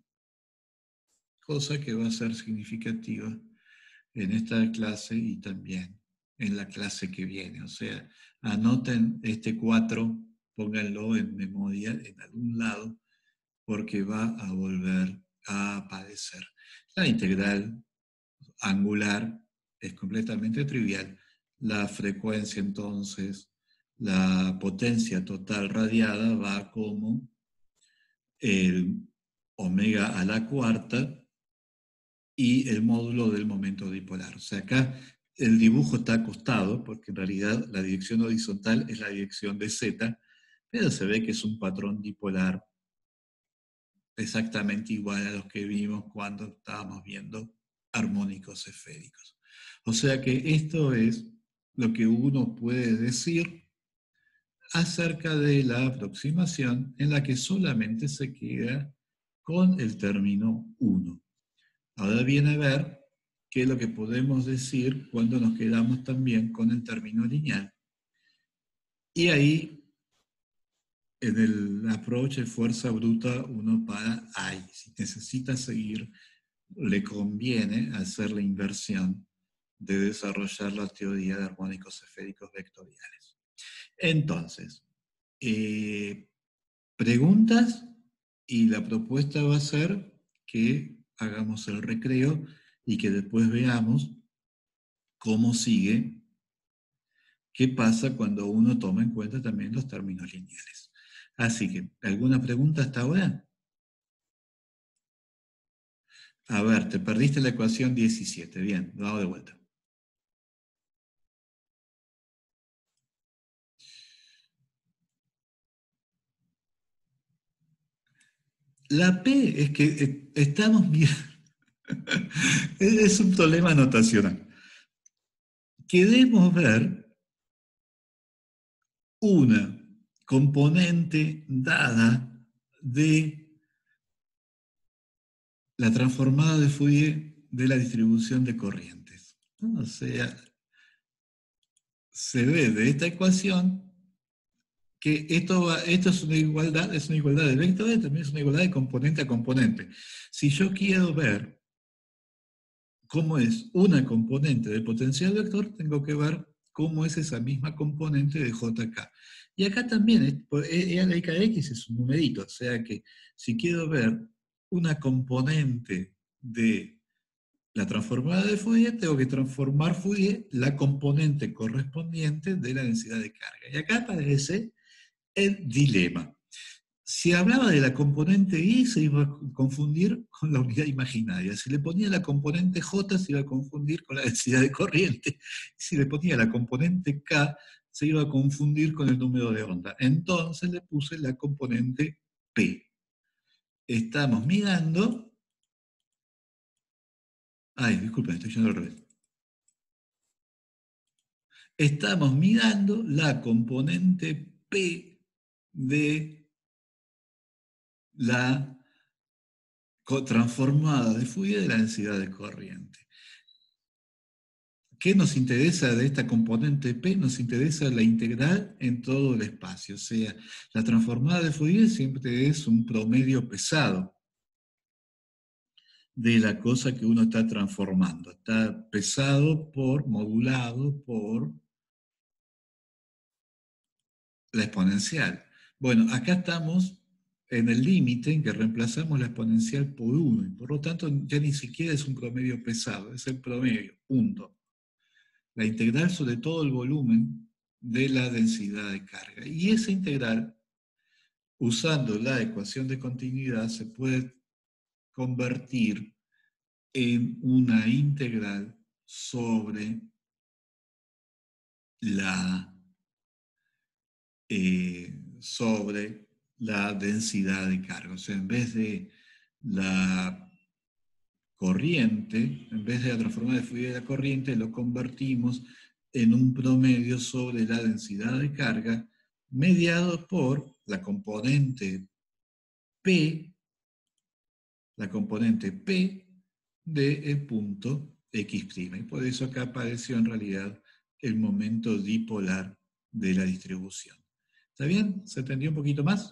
cosa que va a ser significativa en esta clase y también en la clase que viene. O sea, anoten este cuatro, pónganlo en memoria en algún lado, porque va a volver a aparecer. La integral angular es completamente trivial. La frecuencia, entonces, la potencia total radiada va como el omega a la cuarta y el módulo del momento dipolar. O sea, acá el dibujo está acostado, porque en realidad la dirección horizontal es la dirección de Z, pero se ve que es un patrón dipolar exactamente igual a los que vimos cuando estábamos viendo armónicos esféricos. O sea que esto es lo que uno puede decir acerca de la aproximación en la que solamente se queda con el término uno. Ahora viene a ver qué es lo que podemos decir cuando nos quedamos también con el término lineal. Y ahí, en el approach de fuerza bruta, uno para ahí. Si necesita seguir, le conviene hacer la inversión de desarrollar la teoría de armónicos esféricos vectoriales. Entonces, eh, preguntas, y la propuesta va a ser que hagamos el recreo y que después veamos cómo sigue, qué pasa cuando uno toma en cuenta también los términos lineales. Así que, ¿alguna pregunta hasta ahora? A ver, te perdiste la ecuación diecisiete. Bien, lo hago de vuelta. La P es que eh, estamos bien. Es un problema notacional. Queremos ver una componente dada de la transformada de Fourier de la distribución de corrientes. O sea, se ve de esta ecuación que esto, va, esto es una igualdad, es una igualdad de vectores, también es una igualdad de componente a componente. Si yo quiero ver cómo es una componente del potencial vector, tengo que ver cómo es esa misma componente de J K. Y acá también, E a la I K X es un numerito, o sea que si quiero ver una componente de la transformada de Fourier, tengo que transformar Fourier la componente correspondiente de la densidad de carga. Y acá aparece el dilema. Si hablaba de la componente I, se iba a confundir con la unidad imaginaria. Si le ponía la componente J, se iba a confundir con la densidad de corriente. Si le ponía la componente K, se iba a confundir con el número de onda. Entonces le puse la componente P. Estamos mirando... Ay, disculpen, estoy yendo al revés. Estamos mirando la componente P de la transformada de Fourier de la densidad de corriente. ¿Qué nos interesa de esta componente P? Nos interesa la integral en todo el espacio. O sea, la transformada de Fourier siempre es un promedio pesado de la cosa que uno está transformando. Está pesado por, modulado por la exponencial. Bueno, acá estamos en el límite en que reemplazamos la exponencial por uno, y por lo tanto ya ni siquiera es un promedio pesado, es el promedio, punto. La integral sobre todo el volumen de la densidad de carga. Y esa integral, usando la ecuación de continuidad, se puede convertir en una integral sobre la, eh, sobre la densidad de carga. O sea, en vez de la corriente, en vez de la transformada de Fourier de la corriente, lo convertimos en un promedio sobre la densidad de carga, mediado por la componente P, la componente P de el punto X'. Y por eso acá apareció en realidad el momento dipolar de la distribución. ¿Está bien? ¿Se entendió un poquito más?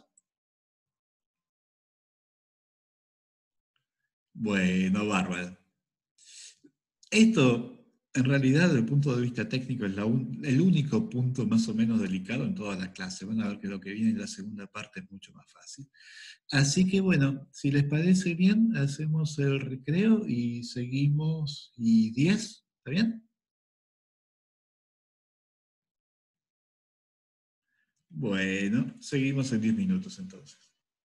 Bueno, bárbaro. Esto, en realidad, desde el punto de vista técnico, es la un, el único punto más o menos delicado en toda la clase. Van a ver que lo que viene en la segunda parte es mucho más fácil. Así que bueno, si les parece bien, hacemos el recreo y seguimos. ¿Y diez? ¿Está bien? Bueno, seguimos en diez minutos entonces.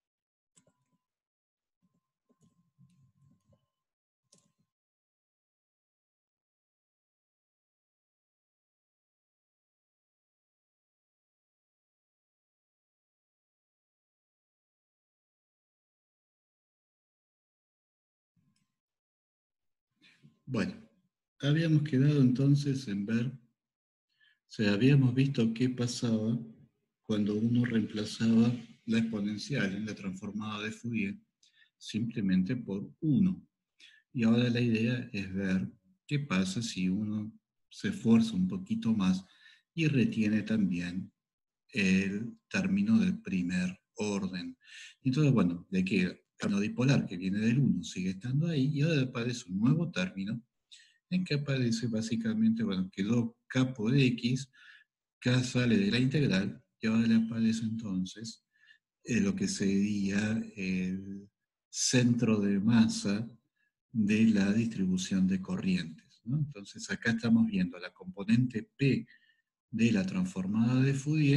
Bueno, habíamos quedado entonces en ver, o sea, habíamos visto qué pasaba cuando uno reemplazaba la exponencial en la transformada de Fourier simplemente por uno. Y ahora la idea es ver qué pasa si uno se esfuerza un poquito más y retiene también el término del primer orden. Entonces, bueno, le queda el término dipolar que viene del uno, sigue estando ahí, y ahora aparece un nuevo término en que aparece básicamente, bueno, quedó K por X, K sale de la integral, y ahora le aparece entonces eh, lo que sería el centro de masa de la distribución de corrientes, ¿no? Entonces acá estamos viendo la componente P de la transformada de Fourier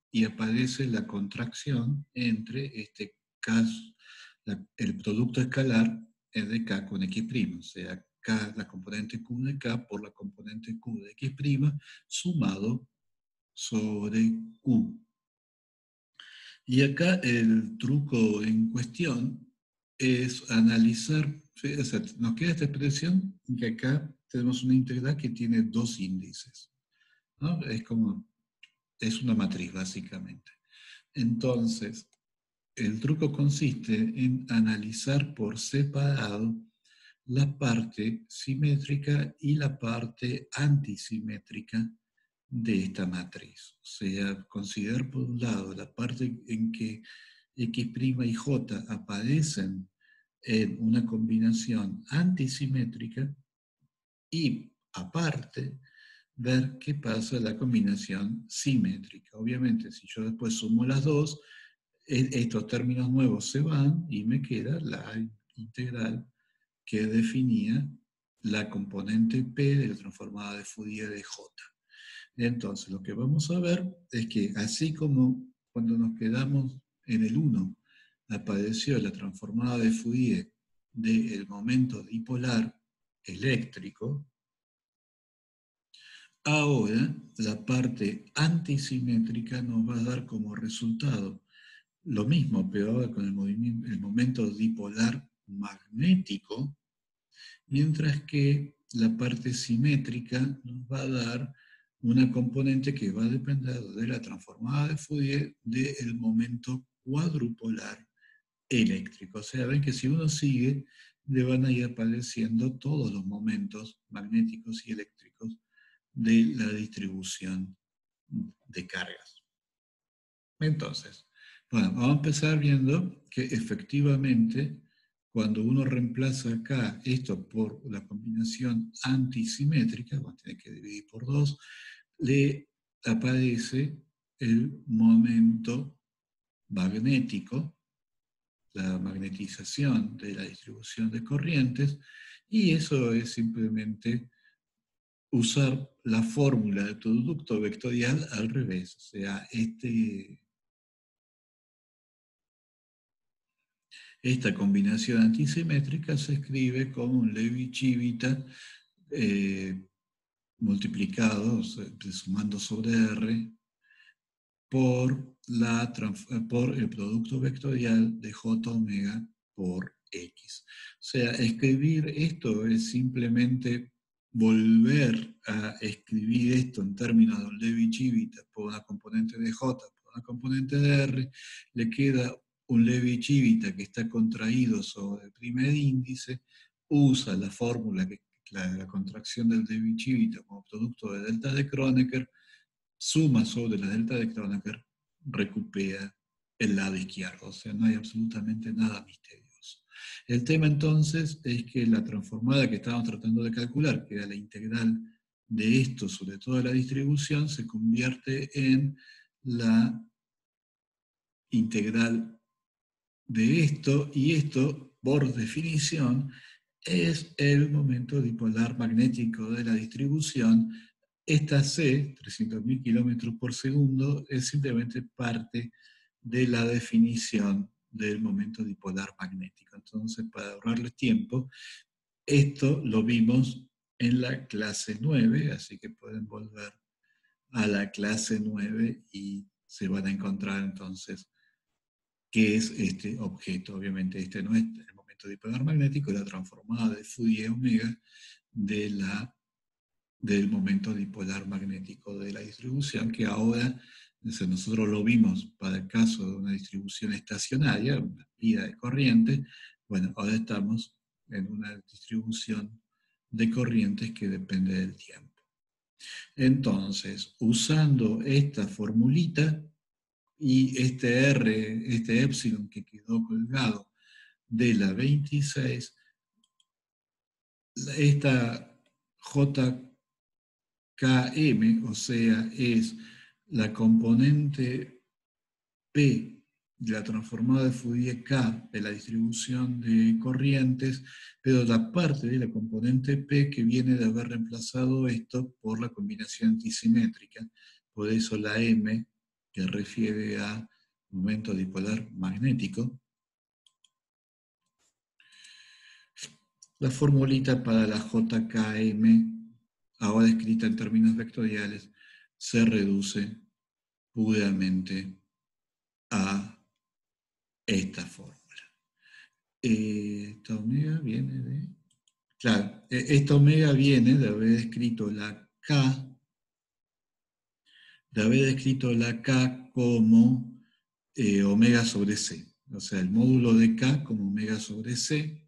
y aparece la contracción entre este caso, la, el producto escalar de K con X', o sea, K, la componente Q de K por la componente Q de X' sumado sobre Q. Y acá el truco en cuestión es analizar, o sea, nos queda esta expresión que acá tenemos una integral que tiene dos índices, ¿no? Es como, es una matriz básicamente. Entonces, el truco consiste en analizar por separado la parte simétrica y la parte antisimétrica de esta matriz. O sea, considerar por un lado la parte en que X' y J aparecen en una combinación antisimétrica y, aparte, ver qué pasa en la combinación simétrica. Obviamente, si yo después sumo las dos, estos términos nuevos se van y me queda la integral que definía la componente P de la transformada de Fourier de J. Entonces, lo que vamos a ver es que así como cuando nos quedamos en el uno, apareció la transformada de Fourier del momento dipolar eléctrico, ahora la parte antisimétrica nos va a dar como resultado lo mismo, pero ahora con el, movimiento, el momento dipolar magnético, mientras que la parte simétrica nos va a dar una componente que va a depender de la transformada de Fourier del momento cuadrupolar eléctrico. O sea, ven que si uno sigue, le van a ir apareciendo todos los momentos magnéticos y eléctricos de la distribución de cargas. Entonces, bueno, vamos a empezar viendo que efectivamente, cuando uno reemplaza acá esto por la combinación antisimétrica, bueno, tiene que dividir por dos, le aparece el momento magnético, la magnetización de la distribución de corrientes, y eso es simplemente usar la fórmula del producto vectorial al revés. O sea, este, esta combinación antisimétrica se escribe como un Levi-Civita eh, multiplicado, o sea, sumando sobre R, por, la, por el producto vectorial de J omega por X. O sea, escribir esto es simplemente volver a escribir esto en términos de un Levi-Civita por una componente de J, por una componente de R, le queda un Levi-Civita que está contraído sobre el primer índice, usa la fórmula, que la, la contracción del Levi-Civita como producto de delta de Kronecker, suma sobre la delta de Kronecker, recupera el lado izquierdo. O sea, no hay absolutamente nada misterioso. El tema entonces es que la transformada que estábamos tratando de calcular, que era la integral de esto sobre toda la distribución, se convierte en la integral de esto, y esto, por definición, es el momento dipolar magnético de la distribución. Esta C, trescientos mil kilómetros por segundo, es simplemente parte de la definición del momento dipolar magnético. Entonces, para ahorrarles tiempo, esto lo vimos en la clase nueve, así que pueden volver a la clase nueve y se van a encontrar entonces qué es este objeto. Obviamente este no es el momento dipolar magnético, es la transformada de Fourier omega de la, del momento dipolar magnético de la distribución, que ahora nosotros lo vimos para el caso de una distribución estacionaria, una vida de corriente. Bueno, ahora estamos en una distribución de corrientes que depende del tiempo. Entonces, usando esta formulita y este R, este epsilon que quedó colgado de la veintiséis, esta J K M, o sea, es la componente P de la transformada de Fourier K de la distribución de corrientes, pero la parte de la componente P que viene de haber reemplazado esto por la combinación antisimétrica. Por eso la M que refiere a momento dipolar magnético. La formulita para la J K M, ahora escrita en términos vectoriales, se reduce puramente a esta fórmula. Eh, esta omega viene de... Claro, esta omega viene de haber escrito la K, de haber escrito la K como eh, omega sobre C. O sea, el módulo de K como omega sobre C.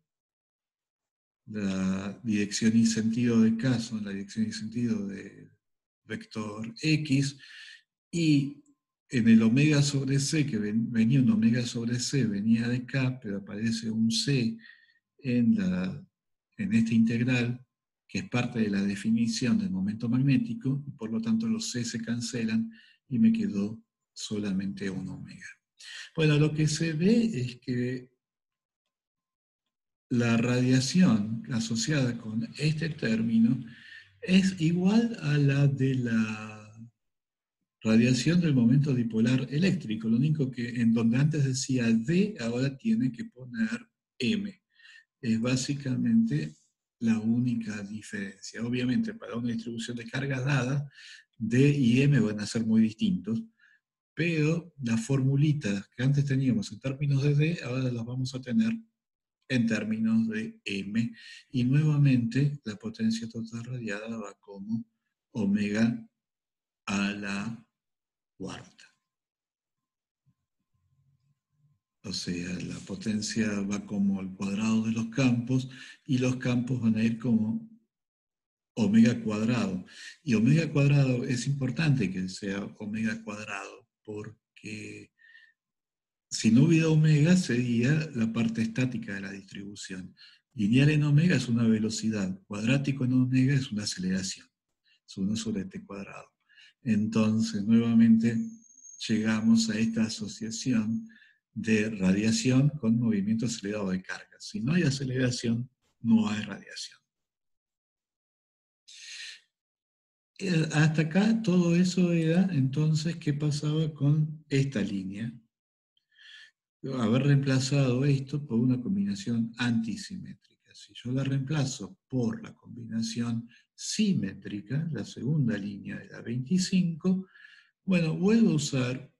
La dirección y sentido de K son la dirección y sentido del vector X. Y en el omega sobre C, que venía un omega sobre C, venía de K, pero aparece un C en, la, en esta integral, que es parte de la definición del momento magnético, y por lo tanto los C se cancelan y me quedó solamente un omega. Bueno, lo que se ve es que la radiación asociada con este término es igual a la de la radiación del momento dipolar eléctrico. Lo único que en donde antes decía D, ahora tiene que poner M. Es básicamente la única diferencia. Obviamente, para una distribución de cargas dada, D y M van a ser muy distintos, pero las formulitas que antes teníamos en términos de D, ahora las vamos a tener en términos de M, y nuevamente la potencia total radiada va como omega a la cuarta. O sea, la potencia va como al cuadrado de los campos, y los campos van a ir como omega cuadrado. Y omega cuadrado es importante que sea omega cuadrado, porque si no hubiera omega sería la parte estática de la distribución. Lineal en omega es una velocidad, cuadrático en omega es una aceleración. Es uno sobre t cuadrado. Entonces, nuevamente, llegamos a esta asociación de radiación con movimiento acelerado de carga. Si no hay aceleración, no hay radiación. Hasta acá todo eso era, entonces, ¿qué pasaba con esta línea? Haber reemplazado esto por una combinación antisimétrica. Si yo la reemplazo por la combinación simétrica, la segunda línea de la veinticinco, bueno, vuelvo a usar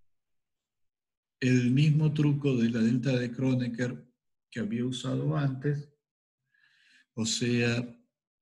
el mismo truco de la delta de Kronecker que había usado antes, o sea,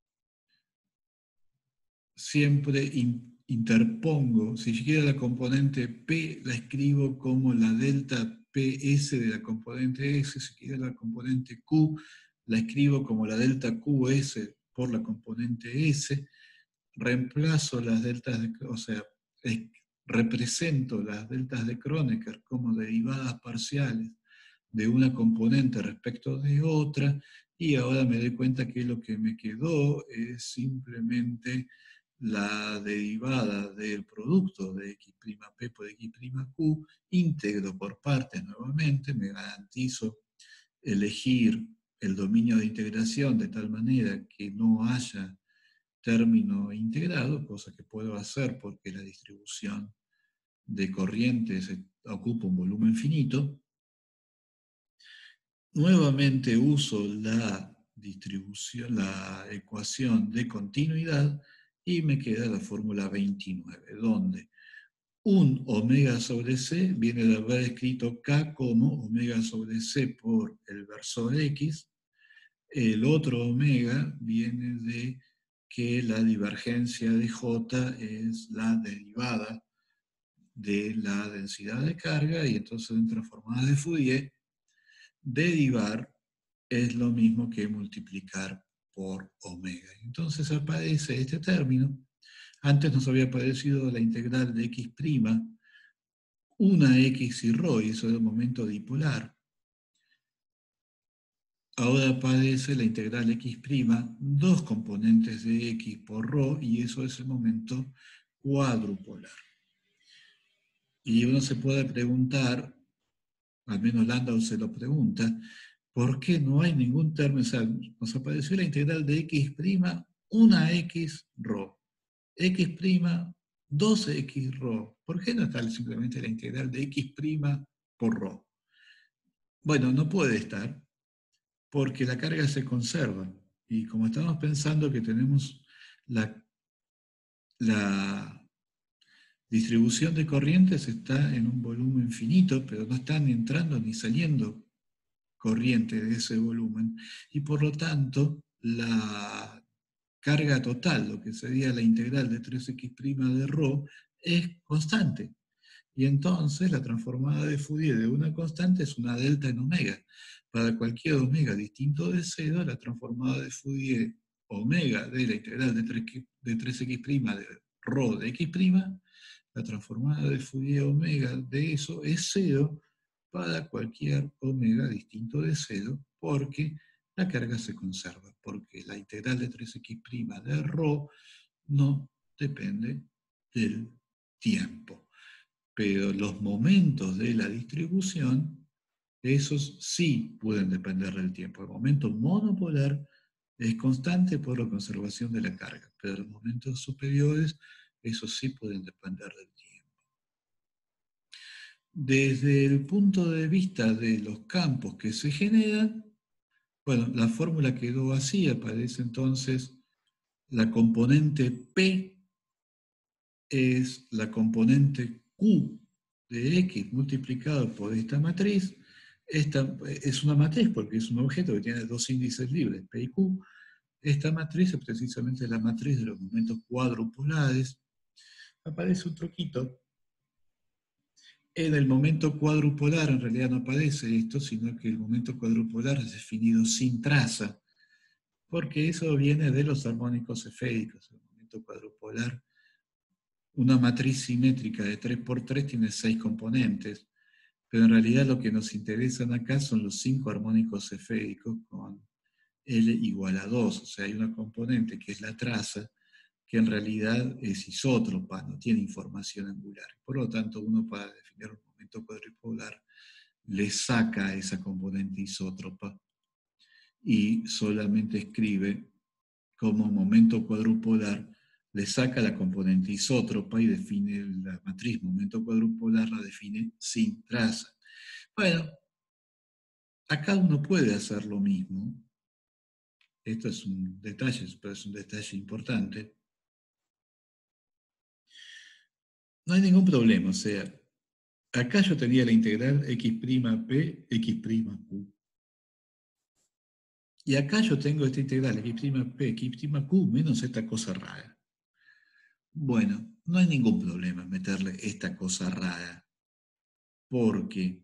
siempre in, interpongo, si yo quiero la componente P, la escribo como la delta P S de la componente S, si quiero la componente Q, la escribo como la delta Q S por la componente S, reemplazo las deltas, de, o sea, es, represento las deltas de Kronecker como derivadas parciales de una componente respecto de otra, y ahora me doy cuenta que lo que me quedó es simplemente la derivada del producto de X'P por X'Q, íntegro por partes nuevamente, me garantizo elegir el dominio de integración de tal manera que no haya término integrado, cosa que puedo hacer porque la distribución de corrientes ocupa un volumen finito. Nuevamente uso la distribución, la ecuación de continuidad, y me queda la fórmula veintinueve, donde un omega sobre C viene de haber escrito K como omega sobre C por el versor X. El otro omega viene de que la divergencia de J es la derivada de la densidad de carga, y entonces dentro de formas de Fourier, derivar es lo mismo que multiplicar por omega. Entonces aparece este término. Antes nos había aparecido la integral de X', una X y ρ, y eso era un momento dipolar. Ahora aparece la integral X', dos componentes de X por ρ, y eso es el momento cuadrupolar. Y uno se puede preguntar, al menos Landau se lo pregunta, ¿por qué no hay ningún término? O sea, nos apareció la integral de X', una X ρ. X', dos x rho. ¿Por qué no está simplemente la integral de x' por rho? Bueno, no puede estar porque la carga se conserva. Y como estamos pensando que tenemos la, la distribución de corrientes está en un volumen finito, pero no están entrando ni saliendo corriente de ese volumen. Y por lo tanto, la carga total, lo que sería la integral de tres x' de rho, es constante. Y entonces la transformada de Fourier de una constante es una delta en omega. Para cualquier omega distinto de cero, la transformada de Fourier omega de la integral de tres x' de rho de x', la transformada de Fourier omega de eso es cero para cualquier omega distinto de cero, porque la carga se conserva, porque la integral de tres x' de rho no depende del tiempo. Pero los momentos de la distribución, esos sí pueden depender del tiempo. El momento monopolar es constante por la conservación de la carga, pero los momentos superiores, esos sí pueden depender del tiempo. Desde el punto de vista de los campos que se generan, bueno, la fórmula quedó así, aparece entonces la componente P es la componente Q de X multiplicado por esta matriz. Esta es una matriz porque es un objeto que tiene dos índices libres, P y Q. Esta matriz es precisamente la matriz de los momentos cuadrupolares. Aparece un truquito. En el momento cuadrupolar en realidad no aparece esto, sino que el momento cuadrupolar es definido sin traza, porque eso viene de los armónicos esféricos. El momento cuadrupolar, una matriz simétrica de tres por tres tiene seis componentes, pero en realidad lo que nos interesan acá son los cinco armónicos esféricos con L igual a dos, o sea, hay una componente que es la traza, que en realidad es isótropa, no tiene información angular. Por lo tanto, uno para definir un momento cuadrupolar le saca esa componente isótropa y solamente escribe como momento cuadrupolar, le saca la componente isótropa y define la matriz momento cuadrupolar, la define sin traza. Bueno, acá uno puede hacer lo mismo. Esto es un detalle, pero es un detalle importante. No hay ningún problema, o sea, acá yo tenía la integral x'p, x'q. Y acá yo tengo esta integral x'p, x'q, menos esta cosa rara. Bueno, no hay ningún problema en meterle esta cosa rara, porque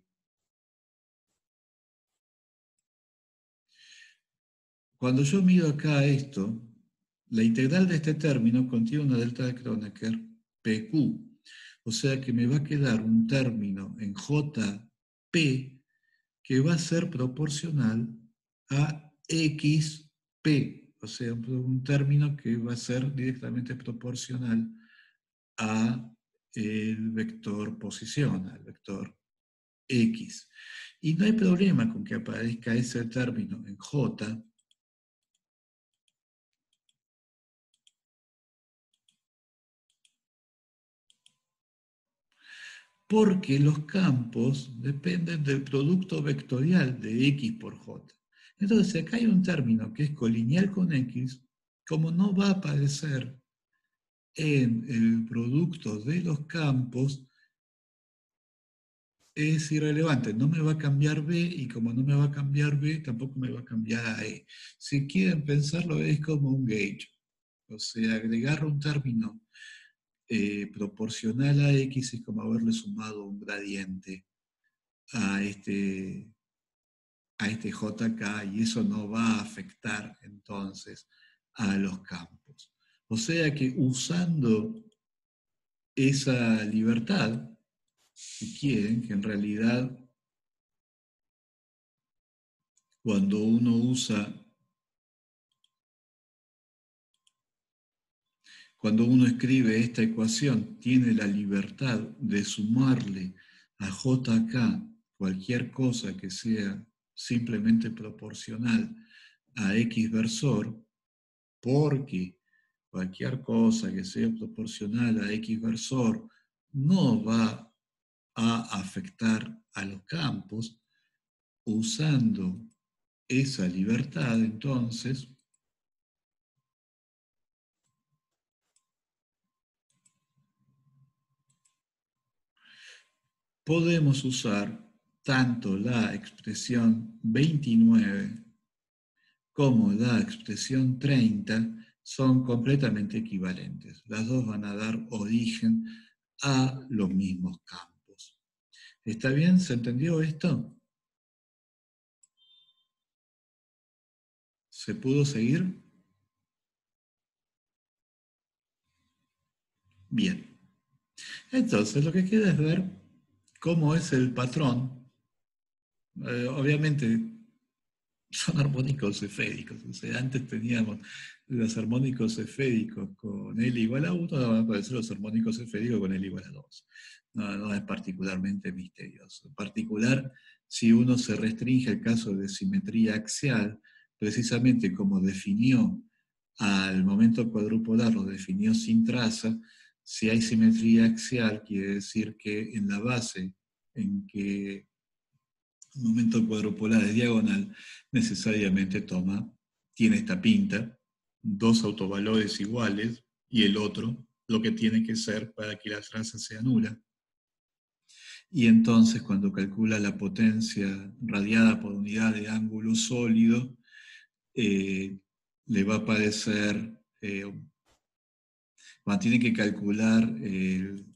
cuando yo mido acá esto, la integral de este término contiene una delta de Kronecker P Q. O sea que me va a quedar un término en J P que va a ser proporcional a X P. O sea, un término que va a ser directamente proporcional a el vector posición, al vector X. Y no hay problema con que aparezca ese término en J, porque los campos dependen del producto vectorial de X por J. Entonces, si acá hay un término que es colineal con X, como no va a aparecer en el producto de los campos, es irrelevante. No me va a cambiar B y como no me va a cambiar B, tampoco me va a cambiar a E. Si quieren pensarlo, es como un gauge. O sea, agregar un término eh, proporcional a X es como haberle sumado un gradiente a este, a este J K y eso no va a afectar entonces a los campos. O sea que usando esa libertad, si quieren, que en realidad cuando uno usa, cuando uno escribe esta ecuación, tiene la libertad de sumarle a J K cualquier cosa que sea simplemente proporcional a X versor, porque cualquier cosa que sea proporcional a X versor no va a afectar a los campos, usando esa libertad, entonces, podemos usar tanto la expresión veintinueve como la expresión treinta son completamente equivalentes. Las dos van a dar origen a los mismos campos. ¿Está bien? ¿Se entendió esto? ¿Se pudo seguir? Bien. Entonces, lo que queda es ver cómo es el patrón. Eh, obviamente, son armónicos esféricos. O sea, antes teníamos los armónicos esféricos con L igual a uno, ahora van a aparecer los armónicos esféricos con L igual a dos. No, no es particularmente misterioso. En particular, si uno se restringe al caso de simetría axial, precisamente como definió al momento cuadrupolar, lo definió sin traza. Si hay simetría axial, quiere decir que en la base en que el momento cuadrupolar es diagonal, necesariamente toma, tiene esta pinta, dos autovalores iguales y el otro lo que tiene que ser para que la traza sea nula. Y entonces cuando calcula la potencia radiada por unidad de ángulo sólido, eh, le va a aparecer, eh, bueno, tiene que calcular el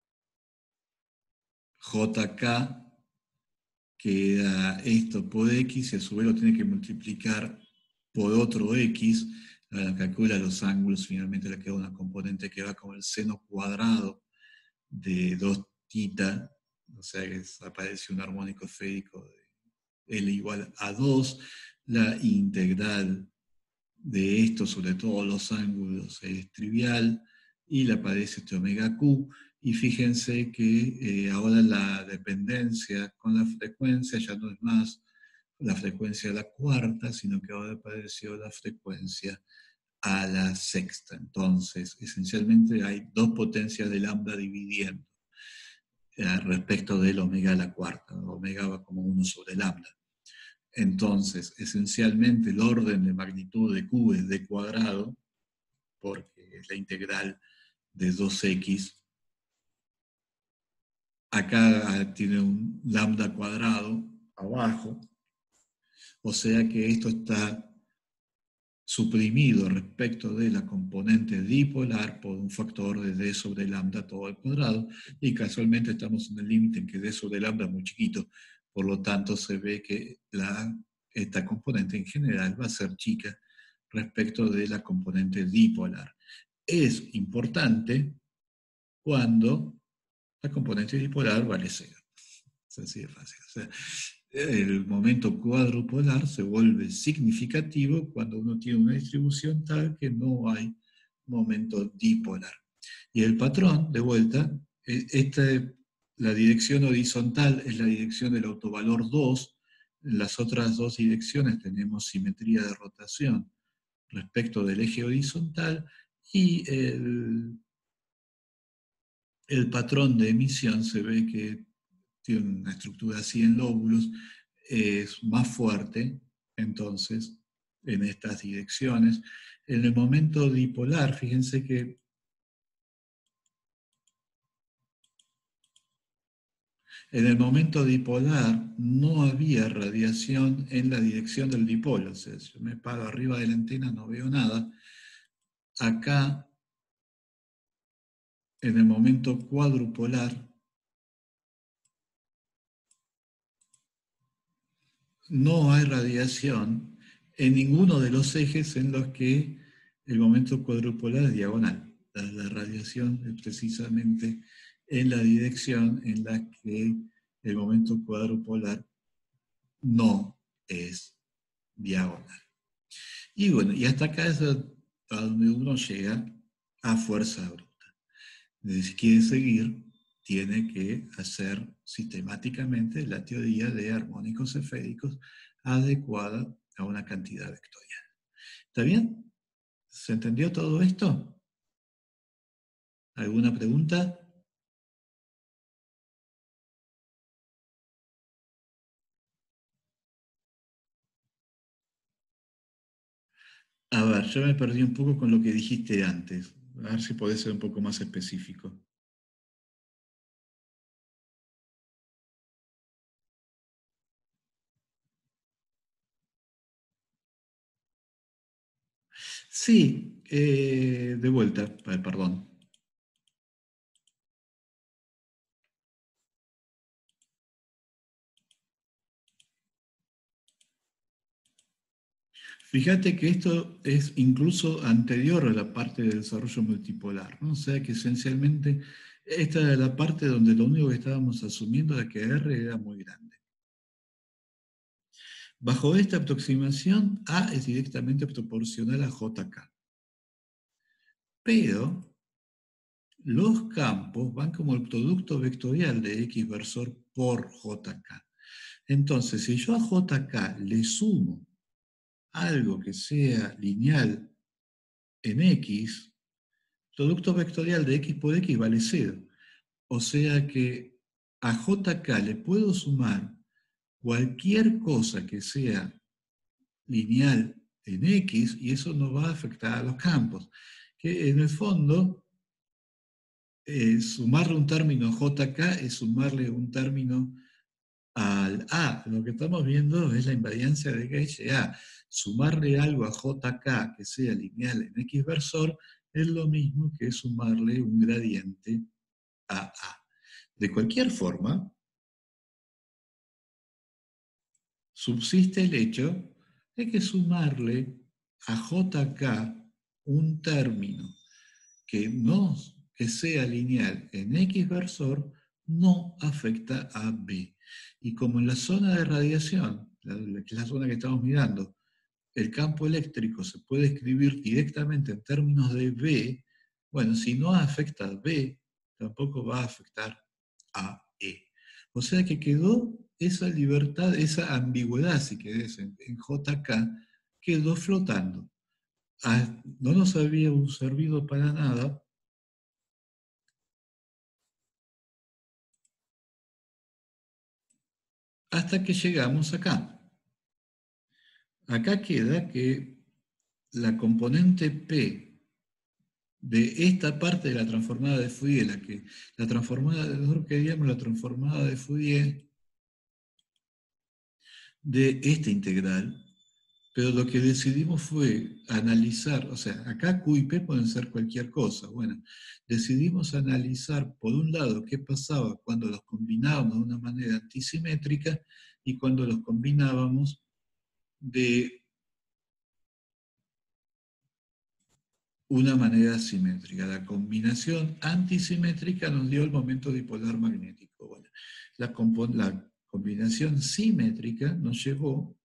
J K, que da esto por X, y a su vez lo tiene que multiplicar por otro X, la calcula los ángulos, finalmente le queda una componente que va como el seno cuadrado de dos tita, o sea que aparece un armónico esférico de L igual a dos, la integral de esto sobre todos los ángulos es trivial, y le aparece este omega Q, y fíjense que eh, ahora la dependencia con la frecuencia ya no es más la frecuencia a la cuarta, sino que ahora apareció la frecuencia a la sexta. Entonces, esencialmente hay dos potencias de lambda dividiendo eh, respecto del omega a la cuarta. Omega va como uno sobre lambda. Entonces, esencialmente el orden de magnitud de Q es d cuadrado, porque es la integral de dos x. Acá tiene un lambda cuadrado abajo, o sea que esto está suprimido respecto de la componente dipolar por un factor de d sobre lambda todo al cuadrado, y casualmente estamos en el límite en que d sobre lambda es muy chiquito, por lo tanto se ve que la, esta componente en general va a ser chica respecto de la componente dipolar. Es importante cuando la componente dipolar vale cero. Es así de fácil. O sea, el momento cuadrupolar se vuelve significativo cuando uno tiene una distribución tal que no hay momento dipolar. Y el patrón, de vuelta, esta, la dirección horizontal es la dirección del autovalor dos. En las otras dos direcciones tenemos simetría de rotación respecto del eje horizontal, y el, el patrón de emisión se ve que tiene una estructura así en lóbulos, es más fuerte, entonces, en estas direcciones. En el momento dipolar, fíjense que en el momento dipolar no había radiación en la dirección del dipolo. O sea, si yo me paro arriba de la antena no veo nada. Acá, en el momento cuadrupolar, no hay radiación en ninguno de los ejes en los que el momento cuadrupolar es diagonal. La, la radiación es precisamente en la dirección en la que el momento cuadrupolar no es diagonal. Y bueno, y hasta acá es a donde uno llega a fuerza bruta. Si quiere seguir, tiene que hacer sistemáticamente la teoría de armónicos esféricos adecuada a una cantidad vectorial. ¿Está bien? ¿Se entendió todo esto? ¿Alguna pregunta? A ver, yo me perdí un poco con lo que dijiste antes. A ver si podés ser un poco más específico. Sí, eh, de vuelta, eh, perdón. Fíjate que esto es incluso anterior a la parte de desarrollo multipolar, ¿no? O sea que esencialmente esta era la parte donde lo único que estábamos asumiendo es que R era muy grande. Bajo esta aproximación, A es directamente proporcional a J K. Pero los campos van como el producto vectorial de X versor por J K. Entonces, si yo a J K le sumo algo que sea lineal en X, producto vectorial de X por X vale cero. O sea que a J K le puedo sumar cualquier cosa que sea lineal en X y eso no va a afectar a los campos. Que en el fondo, eh, sumarle un término a J K es sumarle un término al A. Lo que estamos viendo es la invariancia de gauge A. Sumarle algo a J K que sea lineal en X versor es lo mismo que sumarle un gradiente a A. De cualquier forma, subsiste el hecho de que sumarle a J K un término que no que sea lineal en X versor no afecta a B. Y como en la zona de radiación, la, que es la zona que estamos mirando, el campo eléctrico se puede escribir directamente en términos de B, bueno, si no afecta a B, tampoco va a afectar a E. O sea que quedó esa libertad, esa ambigüedad, si querés, en, en J K, quedó flotando. Ah, no nos había servido para nada hasta que llegamos acá. Acá queda que la componente P de esta parte de la transformada de Fourier, la, que, la transformada, nosotros queríamos la transformada de Fourier de esta integral, pero lo que decidimos fue analizar, o sea, acá Q y P pueden ser cualquier cosa. Bueno, decidimos analizar, por un lado, qué pasaba cuando los combinábamos de una manera antisimétrica y cuando los combinábamos de una manera simétrica. La combinación antisimétrica nos dio el momento dipolar magnético. Bueno, la, la combinación simétrica nos llevó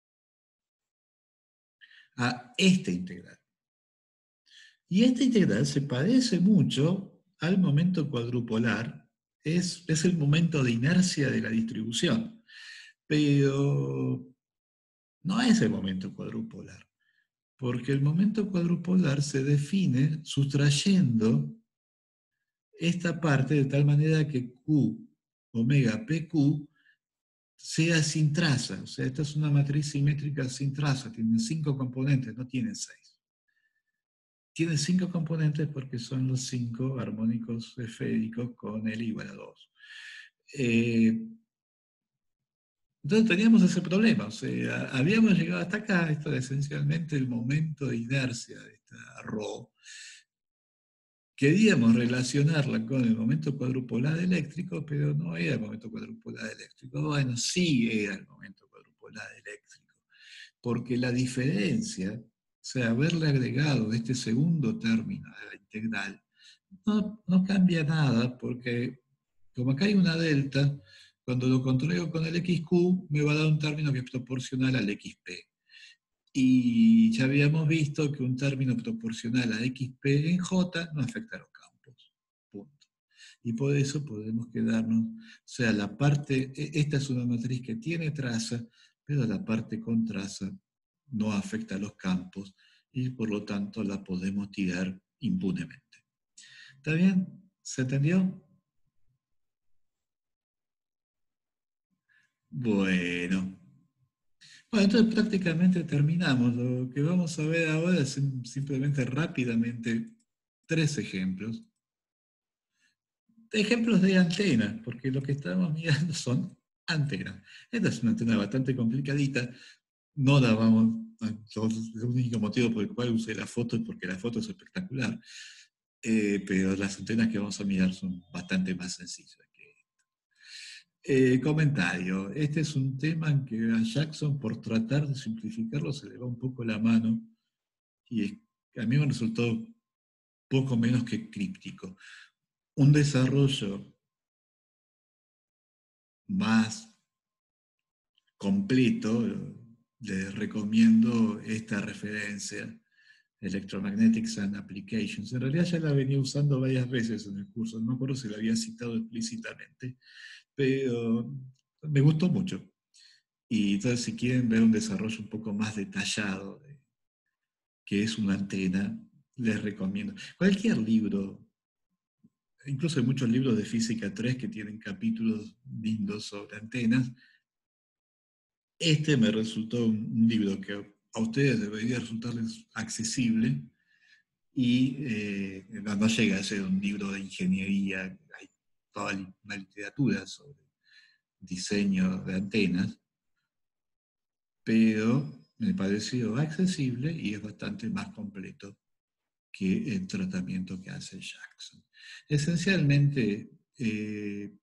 a esta integral. Y esta integral se parece mucho al momento cuadrupolar, es, es el momento de inercia de la distribución, pero no es el momento cuadrupolar, porque el momento cuadrupolar se define sustrayendo esta parte de tal manera que Q, omega P Q, sea sin traza. O sea, esta es una matriz simétrica sin traza, tiene cinco componentes, no tiene seis. Tiene cinco componentes porque son los cinco armónicos esféricos con L igual a dos. Eh, entonces teníamos ese problema, o sea, habíamos llegado hasta acá, esto era esencialmente el momento de inercia de esta ρ. Queríamos relacionarla con el momento cuadrupolar eléctrico, pero no era el momento cuadrupolar eléctrico. Bueno, sí era el momento cuadrupolar eléctrico, porque la diferencia, o sea, haberle agregado este segundo término de la integral, no, no cambia nada, porque como acá hay una delta, cuando lo controlo con el X Q, me va a dar un término que es proporcional al X P. Y ya habíamos visto que un término proporcional a X P en J no afecta a los campos. Punto. Y por eso podemos quedarnos, o sea, la parte, esta es una matriz que tiene traza, pero la parte con traza no afecta a los campos y por lo tanto la podemos tirar impunemente. ¿Está bien? ¿Se entendió? Bueno. Bueno, entonces prácticamente terminamos. Lo que vamos a ver ahora es sim- simplemente rápidamente tres ejemplos. Ejemplos de antenas, porque lo que estamos mirando son antenas. Esta es una antena bastante complicadita. No la vamos. El único motivo por el cual usé la foto es porque la foto es espectacular. Eh, pero las antenas que vamos a mirar son bastante más sencillas que Eh, comentario. Este es un tema en que a Jackson, por tratar de simplificarlo, se le va un poco la mano y es- a mí me resultó poco menos que críptico. Un desarrollo más completo, le recomiendo esta referencia, Electromagnetics and Applications. En realidad ya la venía usando varias veces en el curso, no me acuerdo si la había citado explícitamente, pero me gustó mucho. Y entonces si quieren ver un desarrollo un poco más detallado de qué es una antena, les recomiendo. Cualquier libro, incluso hay muchos libros de física tres que tienen capítulos lindos sobre antenas. Este me resultó un, un libro que a ustedes debería resultarles accesible y eh, no, no llega a ser un libro de ingeniería, hay toda una literatura sobre diseño de antenas, pero me pareció accesible y es bastante más completo que el tratamiento que hace Jackson. Esencialmente, eh,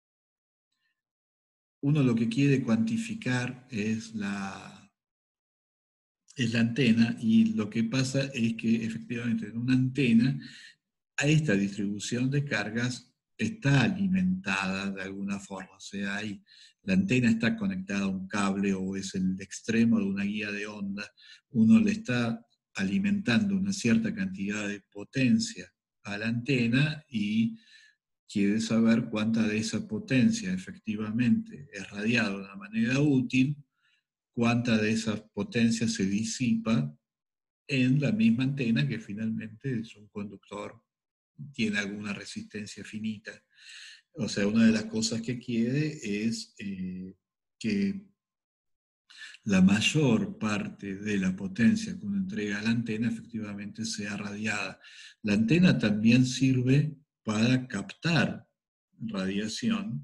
uno lo que quiere cuantificar es la, es la antena y lo que pasa es que efectivamente en una antena a esta distribución de cargas está alimentada de alguna forma, o sea, hay, la antena está conectada a un cable o es el extremo de una guía de onda, uno le está alimentando una cierta cantidad de potencia a la antena y quiere saber cuánta de esa potencia efectivamente es radiada de una manera útil, cuánta de esa potencia se disipa en la misma antena que finalmente es un conductor, tiene alguna resistencia finita. O sea, una de las cosas que quiere es eh, que la mayor parte de la potencia que uno entrega a la antena efectivamente sea radiada. La antena también sirve para captar radiación.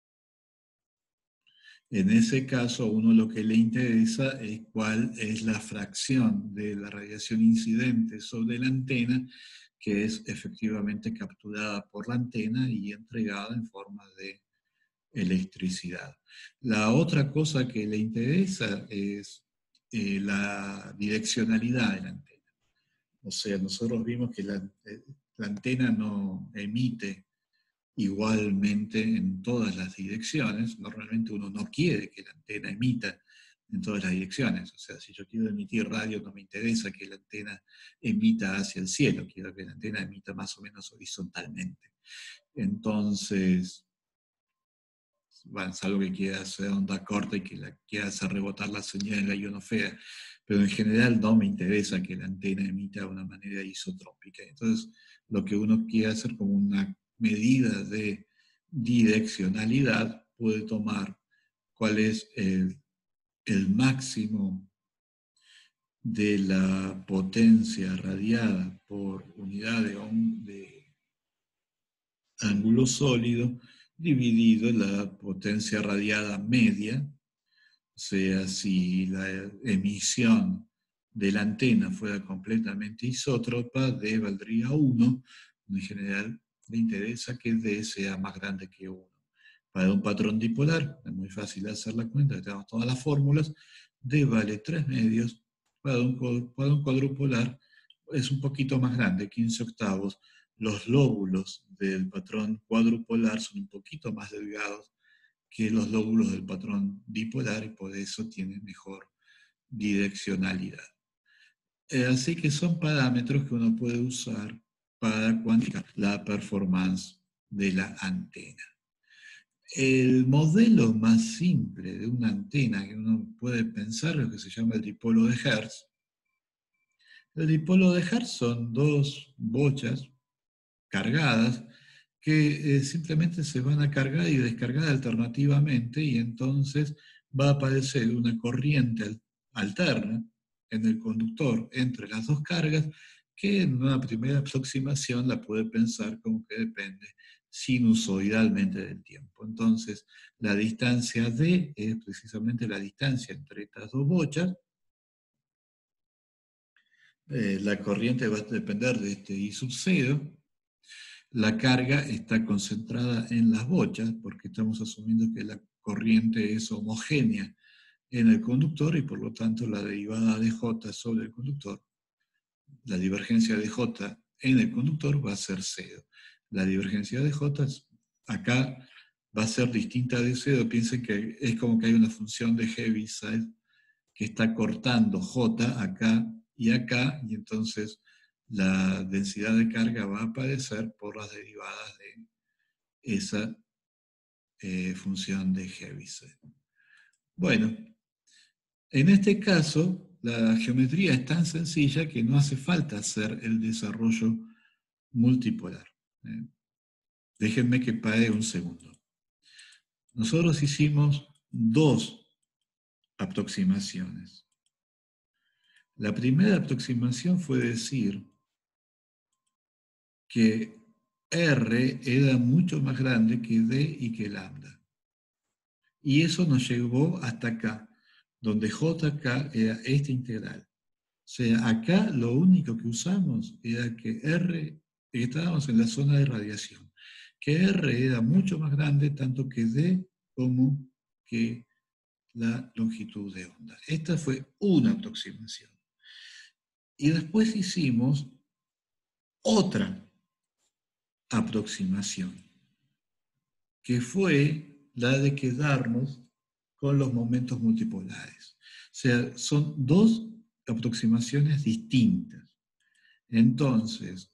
En ese caso, a uno lo que le interesa es cuál es la fracción de la radiación incidente sobre la antena que es efectivamente capturada por la antena y entregada en forma de electricidad. La otra cosa que le interesa es eh, la direccionalidad de la antena. O sea, nosotros vimos que la, eh, la antena no emite igualmente en todas las direcciones. Normalmente uno no quiere que la antena emita en todas las direcciones. O sea, si yo quiero emitir radio, no me interesa que la antena emita hacia el cielo, quiero que la antena emita más o menos horizontalmente. Entonces, bueno, es algo que quiera hacer onda corta y que la, quiera hacer rebotar la señal en la ionosfera, pero en general no me interesa que la antena emita de una manera isotrópica. Entonces, lo que uno quiere hacer como una medida de direccionalidad puede tomar cuál es el, el máximo de la potencia radiada por unidad de, de ángulo sólido dividido la potencia radiada media. O sea, si la emisión de la antena fuera completamente isótropa, D valdría uno. En general, le interesa que D sea más grande que uno. Para un patrón dipolar, es muy fácil hacer la cuenta, tenemos todas las fórmulas. D vale tres medios. Para un, para un cuadrupolar es un poquito más grande, quince octavos. Los lóbulos del patrón cuadrupolar son un poquito más delgados que los lóbulos del patrón dipolar y por eso tienen mejor direccionalidad. Eh, así que son parámetros que uno puede usar para cuantificar la performance de la antena. El modelo más simple de una antena que uno puede pensar es lo que se llama el dipolo de Hertz. El dipolo de Hertz son dos bochas cargadas, que eh, simplemente se van a cargar y descargar alternativamente, y entonces va a aparecer una corriente alterna en el conductor entre las dos cargas, que en una primera aproximación la puede pensar como que depende sinusoidalmente del tiempo. Entonces, la distancia D es precisamente la distancia entre estas dos bochas. Eh, la corriente va a depender de este I sub cero. La carga está concentrada en las bochas, porque estamos asumiendo que la corriente es homogénea en el conductor, y por lo tanto la derivada de J sobre el conductor, la divergencia de J en el conductor va a ser cero. La divergencia de J acá va a ser distinta de cero. Piensen que es como que hay una función de Heaviside que está cortando J acá y acá, y entonces la densidad de carga va a aparecer por las derivadas de esa eh, función de Heaviside. Bueno, en este caso, la geometría es tan sencilla que no hace falta hacer el desarrollo multipolar. ¿eh? Déjenme que pare un segundo. Nosotros hicimos dos aproximaciones. La primera aproximación fue decir que R era mucho más grande que D y que lambda. Y eso nos llevó hasta acá, donde J K era esta integral. O sea, acá lo único que usamos era que R, estábamos en la zona de radiación, que R era mucho más grande tanto que D como que la longitud de onda. Esta fue una aproximación. Y después hicimos otra aproximación, que fue la de quedarnos con los momentos multipolares. O sea, son dos aproximaciones distintas. Entonces,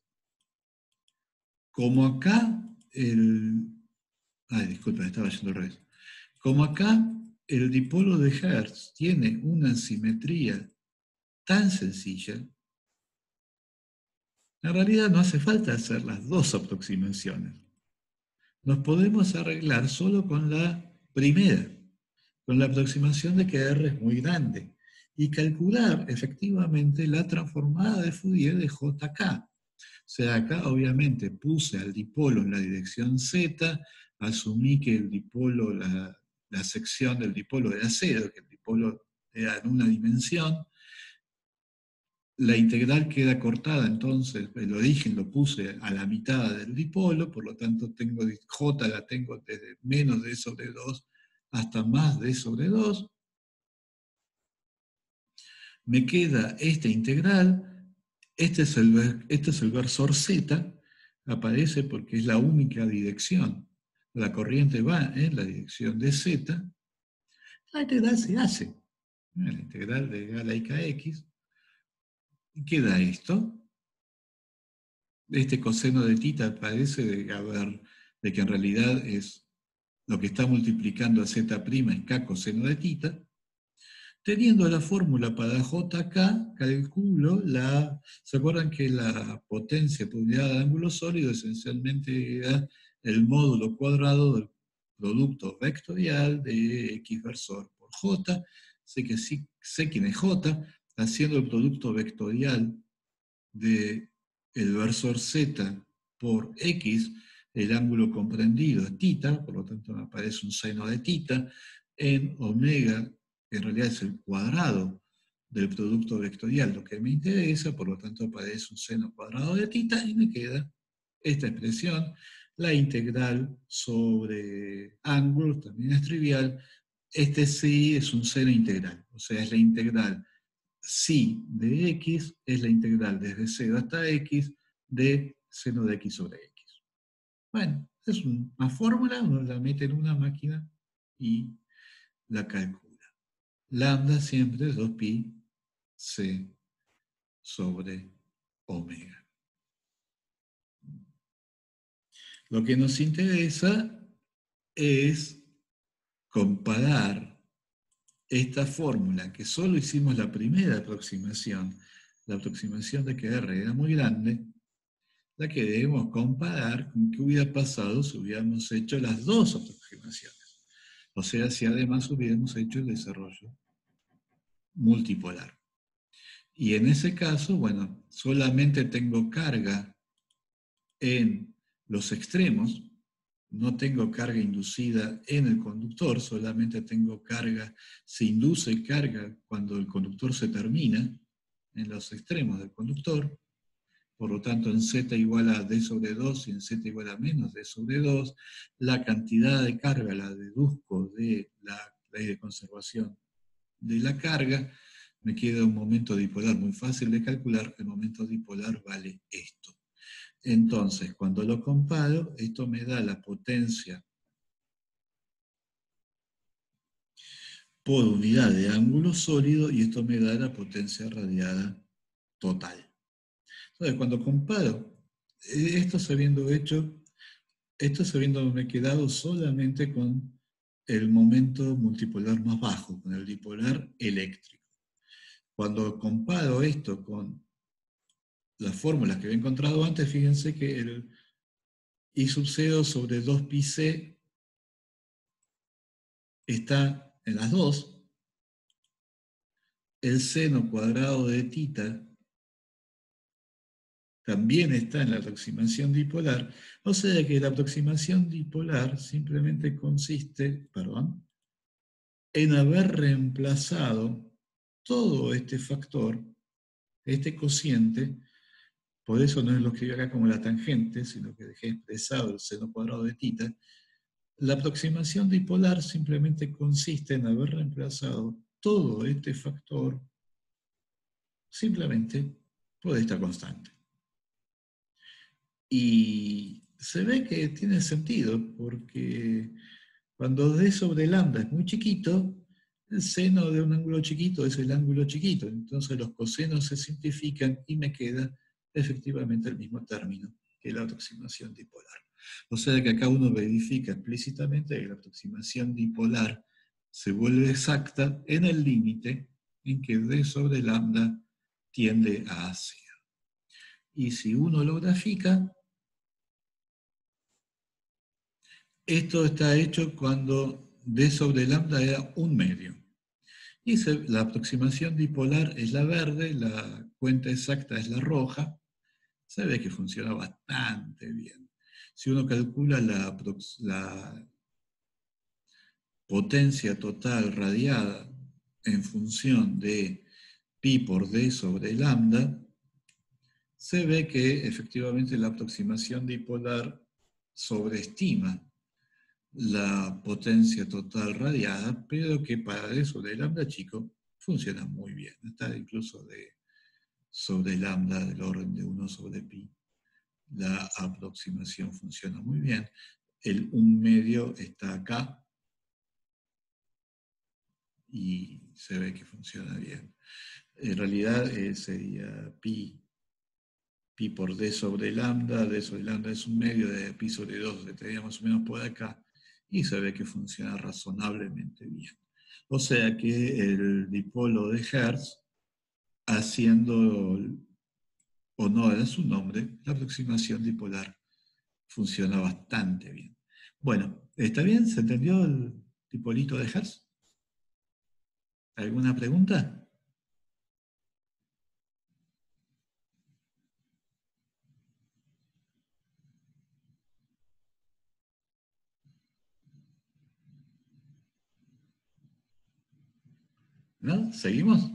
como acá el... Ay, disculpa, estaba yendo al revés. Como acá el dipolo de Hertz tiene una simetría tan sencilla, en realidad no hace falta hacer las dos aproximaciones. Nos podemos arreglar solo con la primera, con la aproximación de que R es muy grande, y calcular efectivamente la transformada de Fourier de J K. O sea, acá obviamente puse al dipolo en la dirección Z, asumí que el dipolo, la, la sección del dipolo era cero, que el dipolo era en una dimensión. La integral queda cortada, entonces el origen lo puse a la mitad del dipolo, por lo tanto tengo J la tengo desde menos de sobre dos hasta más de sobre dos. Me queda esta integral, este es el, este es el versor Z, aparece porque es la única dirección. La corriente va en la dirección de Z. La integral se hace. La integral de galaica X. Y queda esto. Este coseno de tita parece de, haber, de que en realidad es lo que está multiplicando a Z' es K coseno de tita. Teniendo la fórmula para J K, calculo la... ¿Se acuerdan que la potencia por unidad de ángulo sólido esencialmente era el módulo cuadrado del producto vectorial de X versor por J? Sé que sí, sé quién es J, haciendo el producto vectorial de el versor Z por X, el ángulo comprendido es tita, por lo tanto me aparece un seno de tita, en omega, que en realidad es el cuadrado del producto vectorial, lo que me interesa, por lo tanto aparece un seno cuadrado de tita, y me queda esta expresión. La integral sobre ángulos también es trivial. Este sí es un seno integral, o sea, es la integral psi de X, es la integral desde cero hasta X de seno de X sobre X. Bueno, es una fórmula, uno la mete en una máquina y la calcula. Lambda siempre es dos pi c sobre omega. Lo que nos interesa es comparar esta fórmula, que solo hicimos la primera aproximación, la aproximación de que R era muy grande, la que debemos comparar con qué hubiera pasado si hubiéramos hecho las dos aproximaciones. O sea, si además hubiéramos hecho el desarrollo multipolar. Y en ese caso, bueno, solamente tengo carga en los extremos, no tengo carga inducida en el conductor, solamente tengo carga, se induce carga cuando el conductor se termina en los extremos del conductor. Por lo tanto, en Z igual a D sobre dos y en Z igual a menos D sobre dos, la cantidad de carga la deduzco de la ley de conservación de la carga, me queda un momento dipolar muy fácil de calcular, el momento dipolar vale esto. Entonces, cuando lo comparo, esto me da la potencia por unidad de ángulo sólido y esto me da la potencia radiada total. Entonces, cuando comparo, esto habiendo hecho, esto habiéndome quedado solamente con el momento multipolar más bajo, con el dipolar eléctrico. Cuando comparo esto con las fórmulas que había encontrado antes, fíjense que el I sub cero sobre dos pi c está en las dos, el seno cuadrado de tita también está en la aproximación dipolar, o sea que la aproximación dipolar simplemente consiste, perdón, en haber reemplazado todo este factor, este cociente, por eso no lo escribí acá como la tangente, sino que dejé expresado el seno cuadrado de tita. La aproximación dipolar simplemente consiste en haber reemplazado todo este factor simplemente por esta constante. Y se ve que tiene sentido, porque cuando D sobre lambda es muy chiquito, el seno de un ángulo chiquito es el ángulo chiquito. Entonces los cosenos se simplifican y me queda efectivamente el mismo término que la aproximación dipolar. O sea que acá uno verifica explícitamente que la aproximación dipolar se vuelve exacta en el límite en que D sobre lambda tiende a cero. Y si uno lo grafica, esto está hecho cuando D sobre lambda era un medio. Y se, la aproximación dipolar es la verde, la cuenta exacta es la roja. Se ve que funciona bastante bien. Si uno calcula la, la potencia total radiada en función de pi por D sobre lambda, se ve que efectivamente la aproximación dipolar sobreestima la potencia total radiada, pero que para D sobre lambda chico funciona muy bien. Está incluso de sobre lambda del orden de uno sobre pi. La aproximación funciona muy bien. El un medio está acá y se ve que funciona bien. En realidad eh, sería pi, pi por D sobre lambda, D sobre lambda es un medio de pi sobre dos, estaría más o menos por acá, y se ve que funciona razonablemente bien. O sea que el dipolo de Hertz, haciendo honor a su nombre, la aproximación dipolar funciona bastante bien. Bueno, ¿está bien? ¿Se entendió el dipolito de Hertz? ¿Alguna pregunta? ¿No? ¿Seguimos?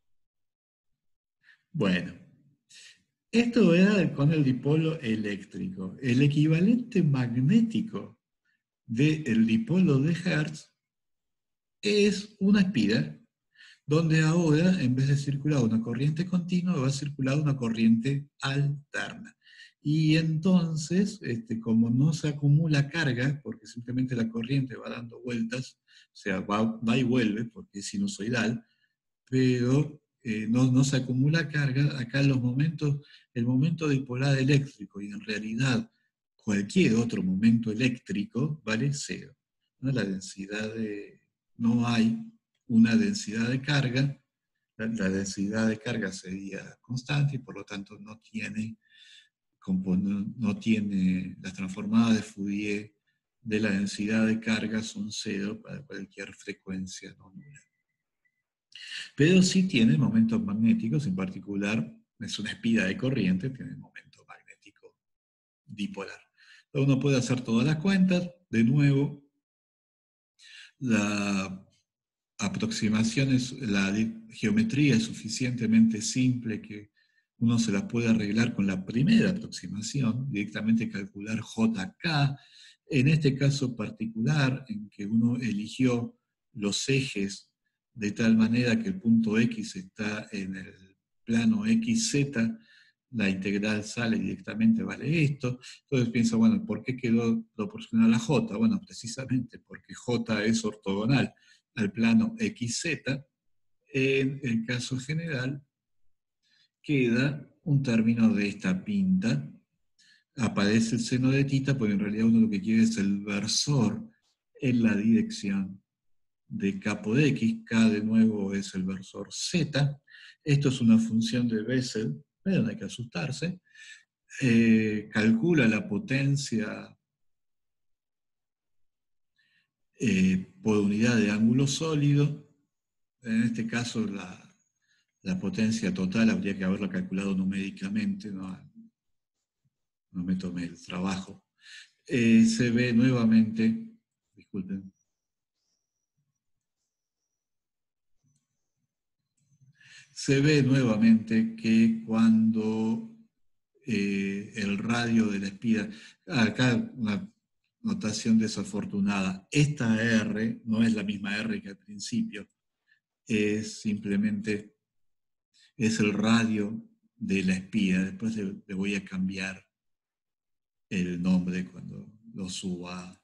Bueno, esto era con el dipolo eléctrico. El equivalente magnético del dipolo de Hertz es una espiral, donde ahora, en vez de circular una corriente continua, va a circular una corriente alterna. Y entonces, este, como no se acumula carga, porque simplemente la corriente va dando vueltas, o sea, va, va y vuelve, porque es sinusoidal, pero eh, no, no se acumula carga, acá los momentos, el momento dipolar eléctrico y en realidad cualquier otro momento eléctrico vale cero. ¿No? La densidad de, no hay una densidad de carga, la, la densidad de carga sería constante y por lo tanto no tiene no tiene, las transformadas de Fourier de la densidad de carga son cero para cualquier frecuencia no nula. Pero sí tiene momentos magnéticos, en particular es una espida de corriente, tiene momento magnético dipolar. Entonces uno puede hacer todas las cuentas, de nuevo, la aproximación, es, la geometría es suficientemente simple que uno se la puede arreglar con la primera aproximación, directamente calcular J K, en este caso particular, en que uno eligió los ejes de tal manera que el punto X está en el plano X Z, la integral sale directamente, vale esto. Entonces piensa, bueno, ¿por qué quedó proporcional a J? Bueno, precisamente porque J es ortogonal al plano X Z. En el caso general, queda un término de esta pinta. Aparece el seno de tita, porque en realidad uno lo que quiere es el versor en la dirección de capo de X. K de nuevo es el versor Z. Esto es una función de Bessel, pero no hay que asustarse. Eh, calcula la potencia eh, por unidad de ángulo sólido. En este caso la, la potencia total habría que haberla calculado numéricamente, no, no me tomé el trabajo. Eh, se ve nuevamente, disculpen, se ve nuevamente que cuando eh, el radio de la espira, acá una notación desafortunada, esta R no es la misma R que al principio, es simplemente, es el radio de la espira. Después le, le voy a cambiar el nombre cuando lo suba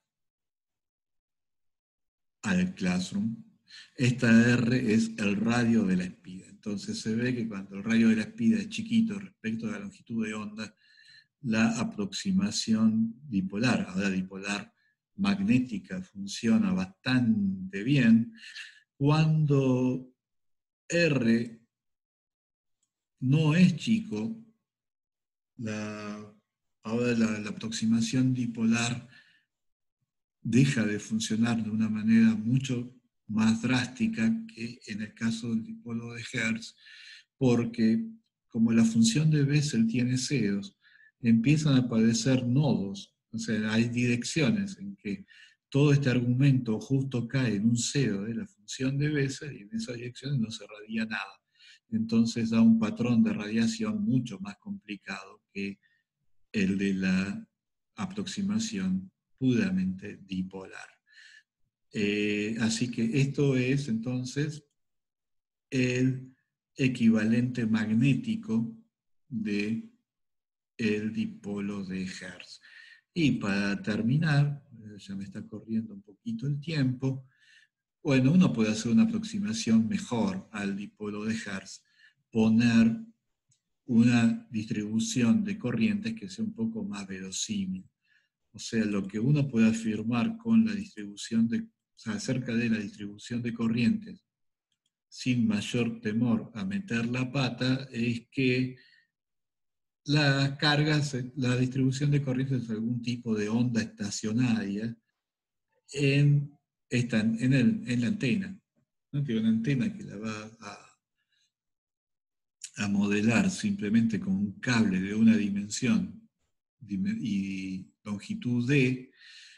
al Classroom. Esta R es el radio de la espira. Entonces se ve que cuando el radio de la espira es chiquito respecto a la longitud de onda, la aproximación dipolar, ahora dipolar magnética, funciona bastante bien. Cuando R no es chico, la, ahora la, la aproximación dipolar deja de funcionar de una manera mucho más drástica que en el caso del dipolo de Hertz, porque como la función de Bessel tiene ceros, empiezan a aparecer nodos, o sea, hay direcciones en que todo este argumento justo cae en un cero de la función de Bessel y en esas direcciones no se radia nada. Entonces da un patrón de radiación mucho más complicado que el de la aproximación puramente dipolar. Eh, así que esto es entonces el equivalente magnético de el dipolo de Hertz. Y para terminar, ya me está corriendo un poquito el tiempo, bueno, uno puede hacer una aproximación mejor al dipolo de Hertz, poner una distribución de corrientes que sea un poco más verosímil. O sea, lo que uno puede afirmar con la distribución de, o sea, acerca de la distribución de corrientes, sin mayor temor a meter la pata, es que las cargas, la distribución de corrientes es algún tipo de onda estacionaria en, esta, en, el, en la antena. ¿No? Tiene una antena que la va a, a modelar simplemente con un cable de una dimensión y longitud D.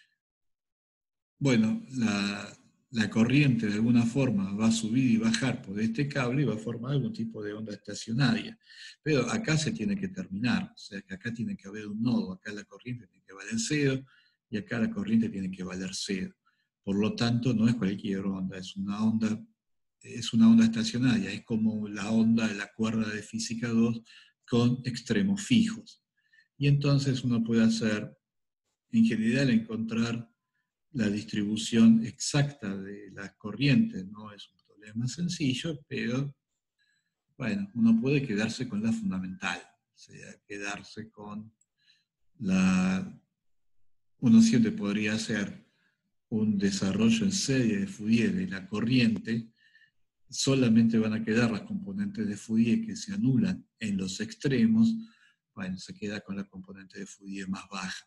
Bueno, la, la corriente de alguna forma va a subir y bajar por este cable y va a formar algún tipo de onda estacionaria. Pero acá se tiene que terminar, o sea que acá tiene que haber un nodo, acá la corriente tiene que valer cero y acá la corriente tiene que valer cero. Por lo tanto, no es cualquier onda, es una onda, es una onda estacionaria, es como la onda de la cuerda de física dos con extremos fijos. Y entonces uno puede hacer, en general, encontrar la distribución exacta de las corrientes. No es un problema sencillo, pero bueno, uno puede quedarse con la fundamental, o sea, quedarse con la... Uno siempre podría hacer un desarrollo en serie de Fourier de la corriente, solamente van a quedar las componentes de Fourier que se anulan en los extremos, bueno, se queda con la componente de Fourier más baja.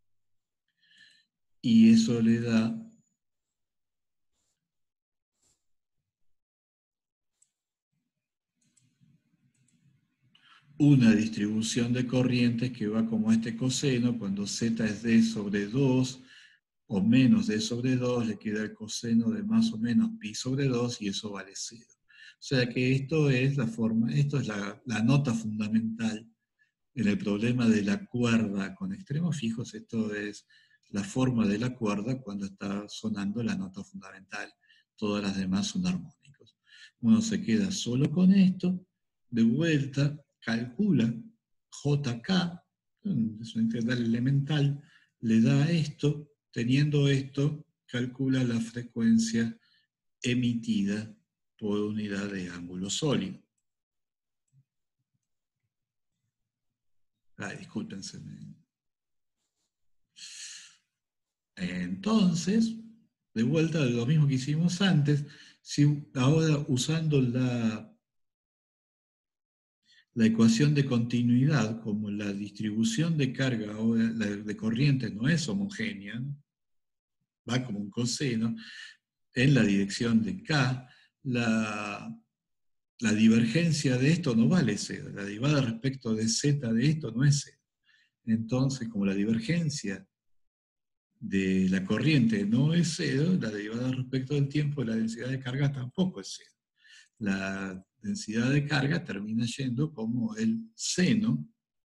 Y eso le da una distribución de corrientes que va como este coseno. Cuando z es d sobre dos o menos d sobre dos, le queda el coseno de más o menos pi sobre dos y eso vale cero. O sea que esto es la forma, esto es la, la nota fundamental en el problema de la cuerda con extremos fijos. Esto es la forma de la cuerda cuando está sonando la nota fundamental. Todas las demás son armónicos. Uno se queda solo con esto, de vuelta, calcula J K, es una integral elemental, le da esto, teniendo esto, calcula la frecuencia emitida por unidad de ángulo sólido. Ay, discúlpense. Entonces, de vuelta, lo mismo que hicimos antes, si ahora usando la, la ecuación de continuidad, como la distribución de carga ahora, la de corriente no es homogénea, va como un coseno, en la dirección de K, la, la divergencia de esto no vale cero, la derivada respecto de Z de esto no es cero. Entonces, como la divergencia de la corriente no es cero, la derivada respecto del tiempo de la densidad de carga tampoco es cero. La densidad de carga termina yendo como el seno,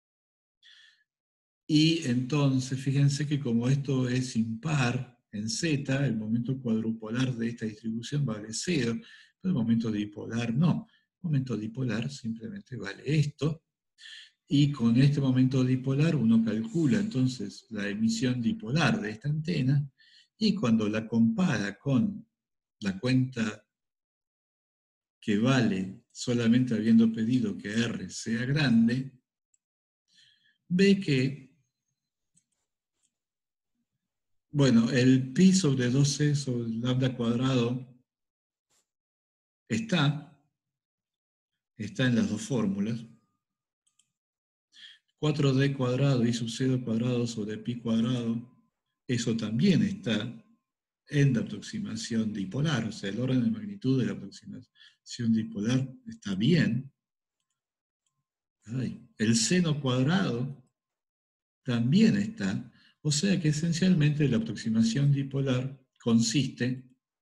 y entonces fíjense que como esto es impar en Z, el momento cuadrupolar de esta distribución vale cero, pero el momento dipolar no. El momento dipolar simplemente vale esto, y con este momento dipolar uno calcula entonces la emisión dipolar de esta antena, y cuando la compara con la cuenta que vale solamente habiendo pedido que R sea grande, ve que, bueno, el pi sobre dos c sobre lambda cuadrado está, está en las dos fórmulas. cuatro d cuadrado y sub cero cuadrado sobre pi cuadrado, eso también está en la aproximación dipolar, o sea, el orden de magnitud de la aproximación dipolar está bien. Ay, el seno cuadrado también está, o sea que esencialmente la aproximación dipolar consiste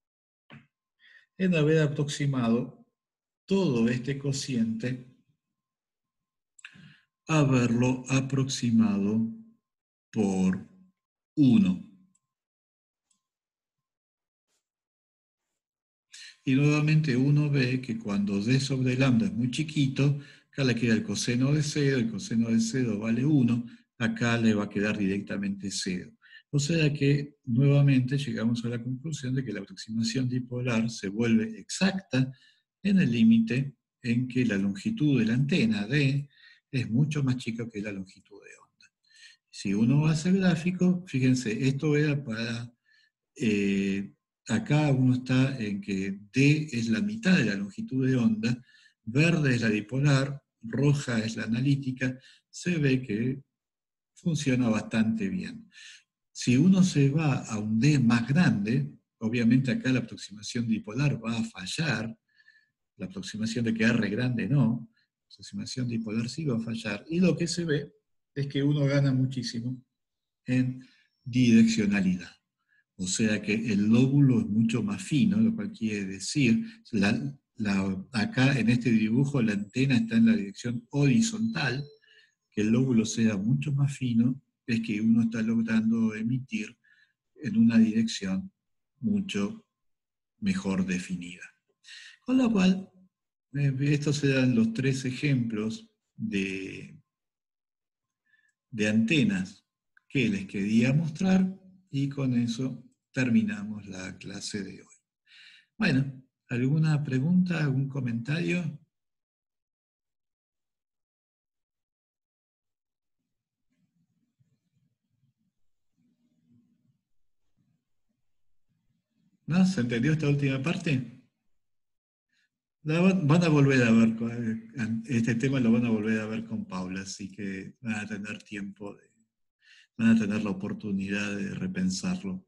en haber aproximado todo este cociente, haberlo aproximado por uno. Y nuevamente uno ve que cuando d sobre lambda es muy chiquito, acá le queda el coseno de cero, el coseno de cero vale uno, acá le va a quedar directamente cero. O sea que nuevamente llegamos a la conclusión de que la aproximación dipolar se vuelve exacta en el límite en que la longitud de la antena D es mucho más chica que la longitud de onda. Si uno hace el gráfico, fíjense, esto era para... Eh, acá uno está en que D es la mitad de la longitud de onda, verde es la dipolar, roja es la analítica, se ve que funciona bastante bien. Si uno se va a un D más grande, obviamente acá la aproximación dipolar va a fallar, la aproximación de que R grande no, la aproximación dipolar sí va a fallar, y lo que se ve es que uno gana muchísimo en direccionalidad. O sea que el lóbulo es mucho más fino, lo cual quiere decir, la, la, acá en este dibujo la antena está en la dirección horizontal, que el lóbulo sea mucho más fino, es que uno está logrando emitir en una dirección mucho mejor definida. Con lo cual, eh, estos eran los tres ejemplos de, de antenas que les quería mostrar, y con eso terminamos la clase de hoy. Bueno, ¿alguna pregunta, algún comentario? ¿No? ¿Se entendió esta última parte? La van, van a volver a ver, con- este tema lo van a volver a ver con Paula, así que van a tener tiempo, de, van a tener la oportunidad de repensarlo.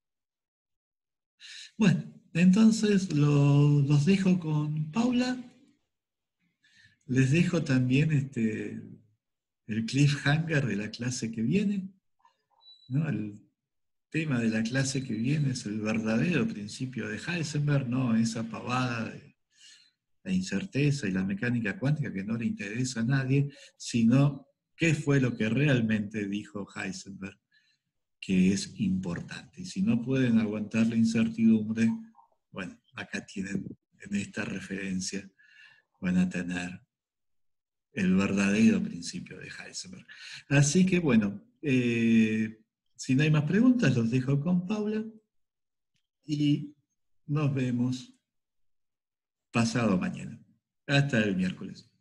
Bueno, entonces lo- los dejo con Paula. Les dejo también este, el cliffhanger de la clase que viene, ¿no? El tema de la clase que viene es el verdadero principio de Heisenberg, no esa pavada de la incerteza y la mecánica cuántica que no le interesa a nadie, sino qué fue lo que realmente dijo Heisenberg, que es importante. Y si no pueden aguantar la incertidumbre, bueno, acá tienen en esta referencia, van a tener el verdadero principio de Heisenberg. Así que bueno, eh, si no hay más preguntas, los dejo con Paula y nos vemos pasado mañana. Hasta el miércoles.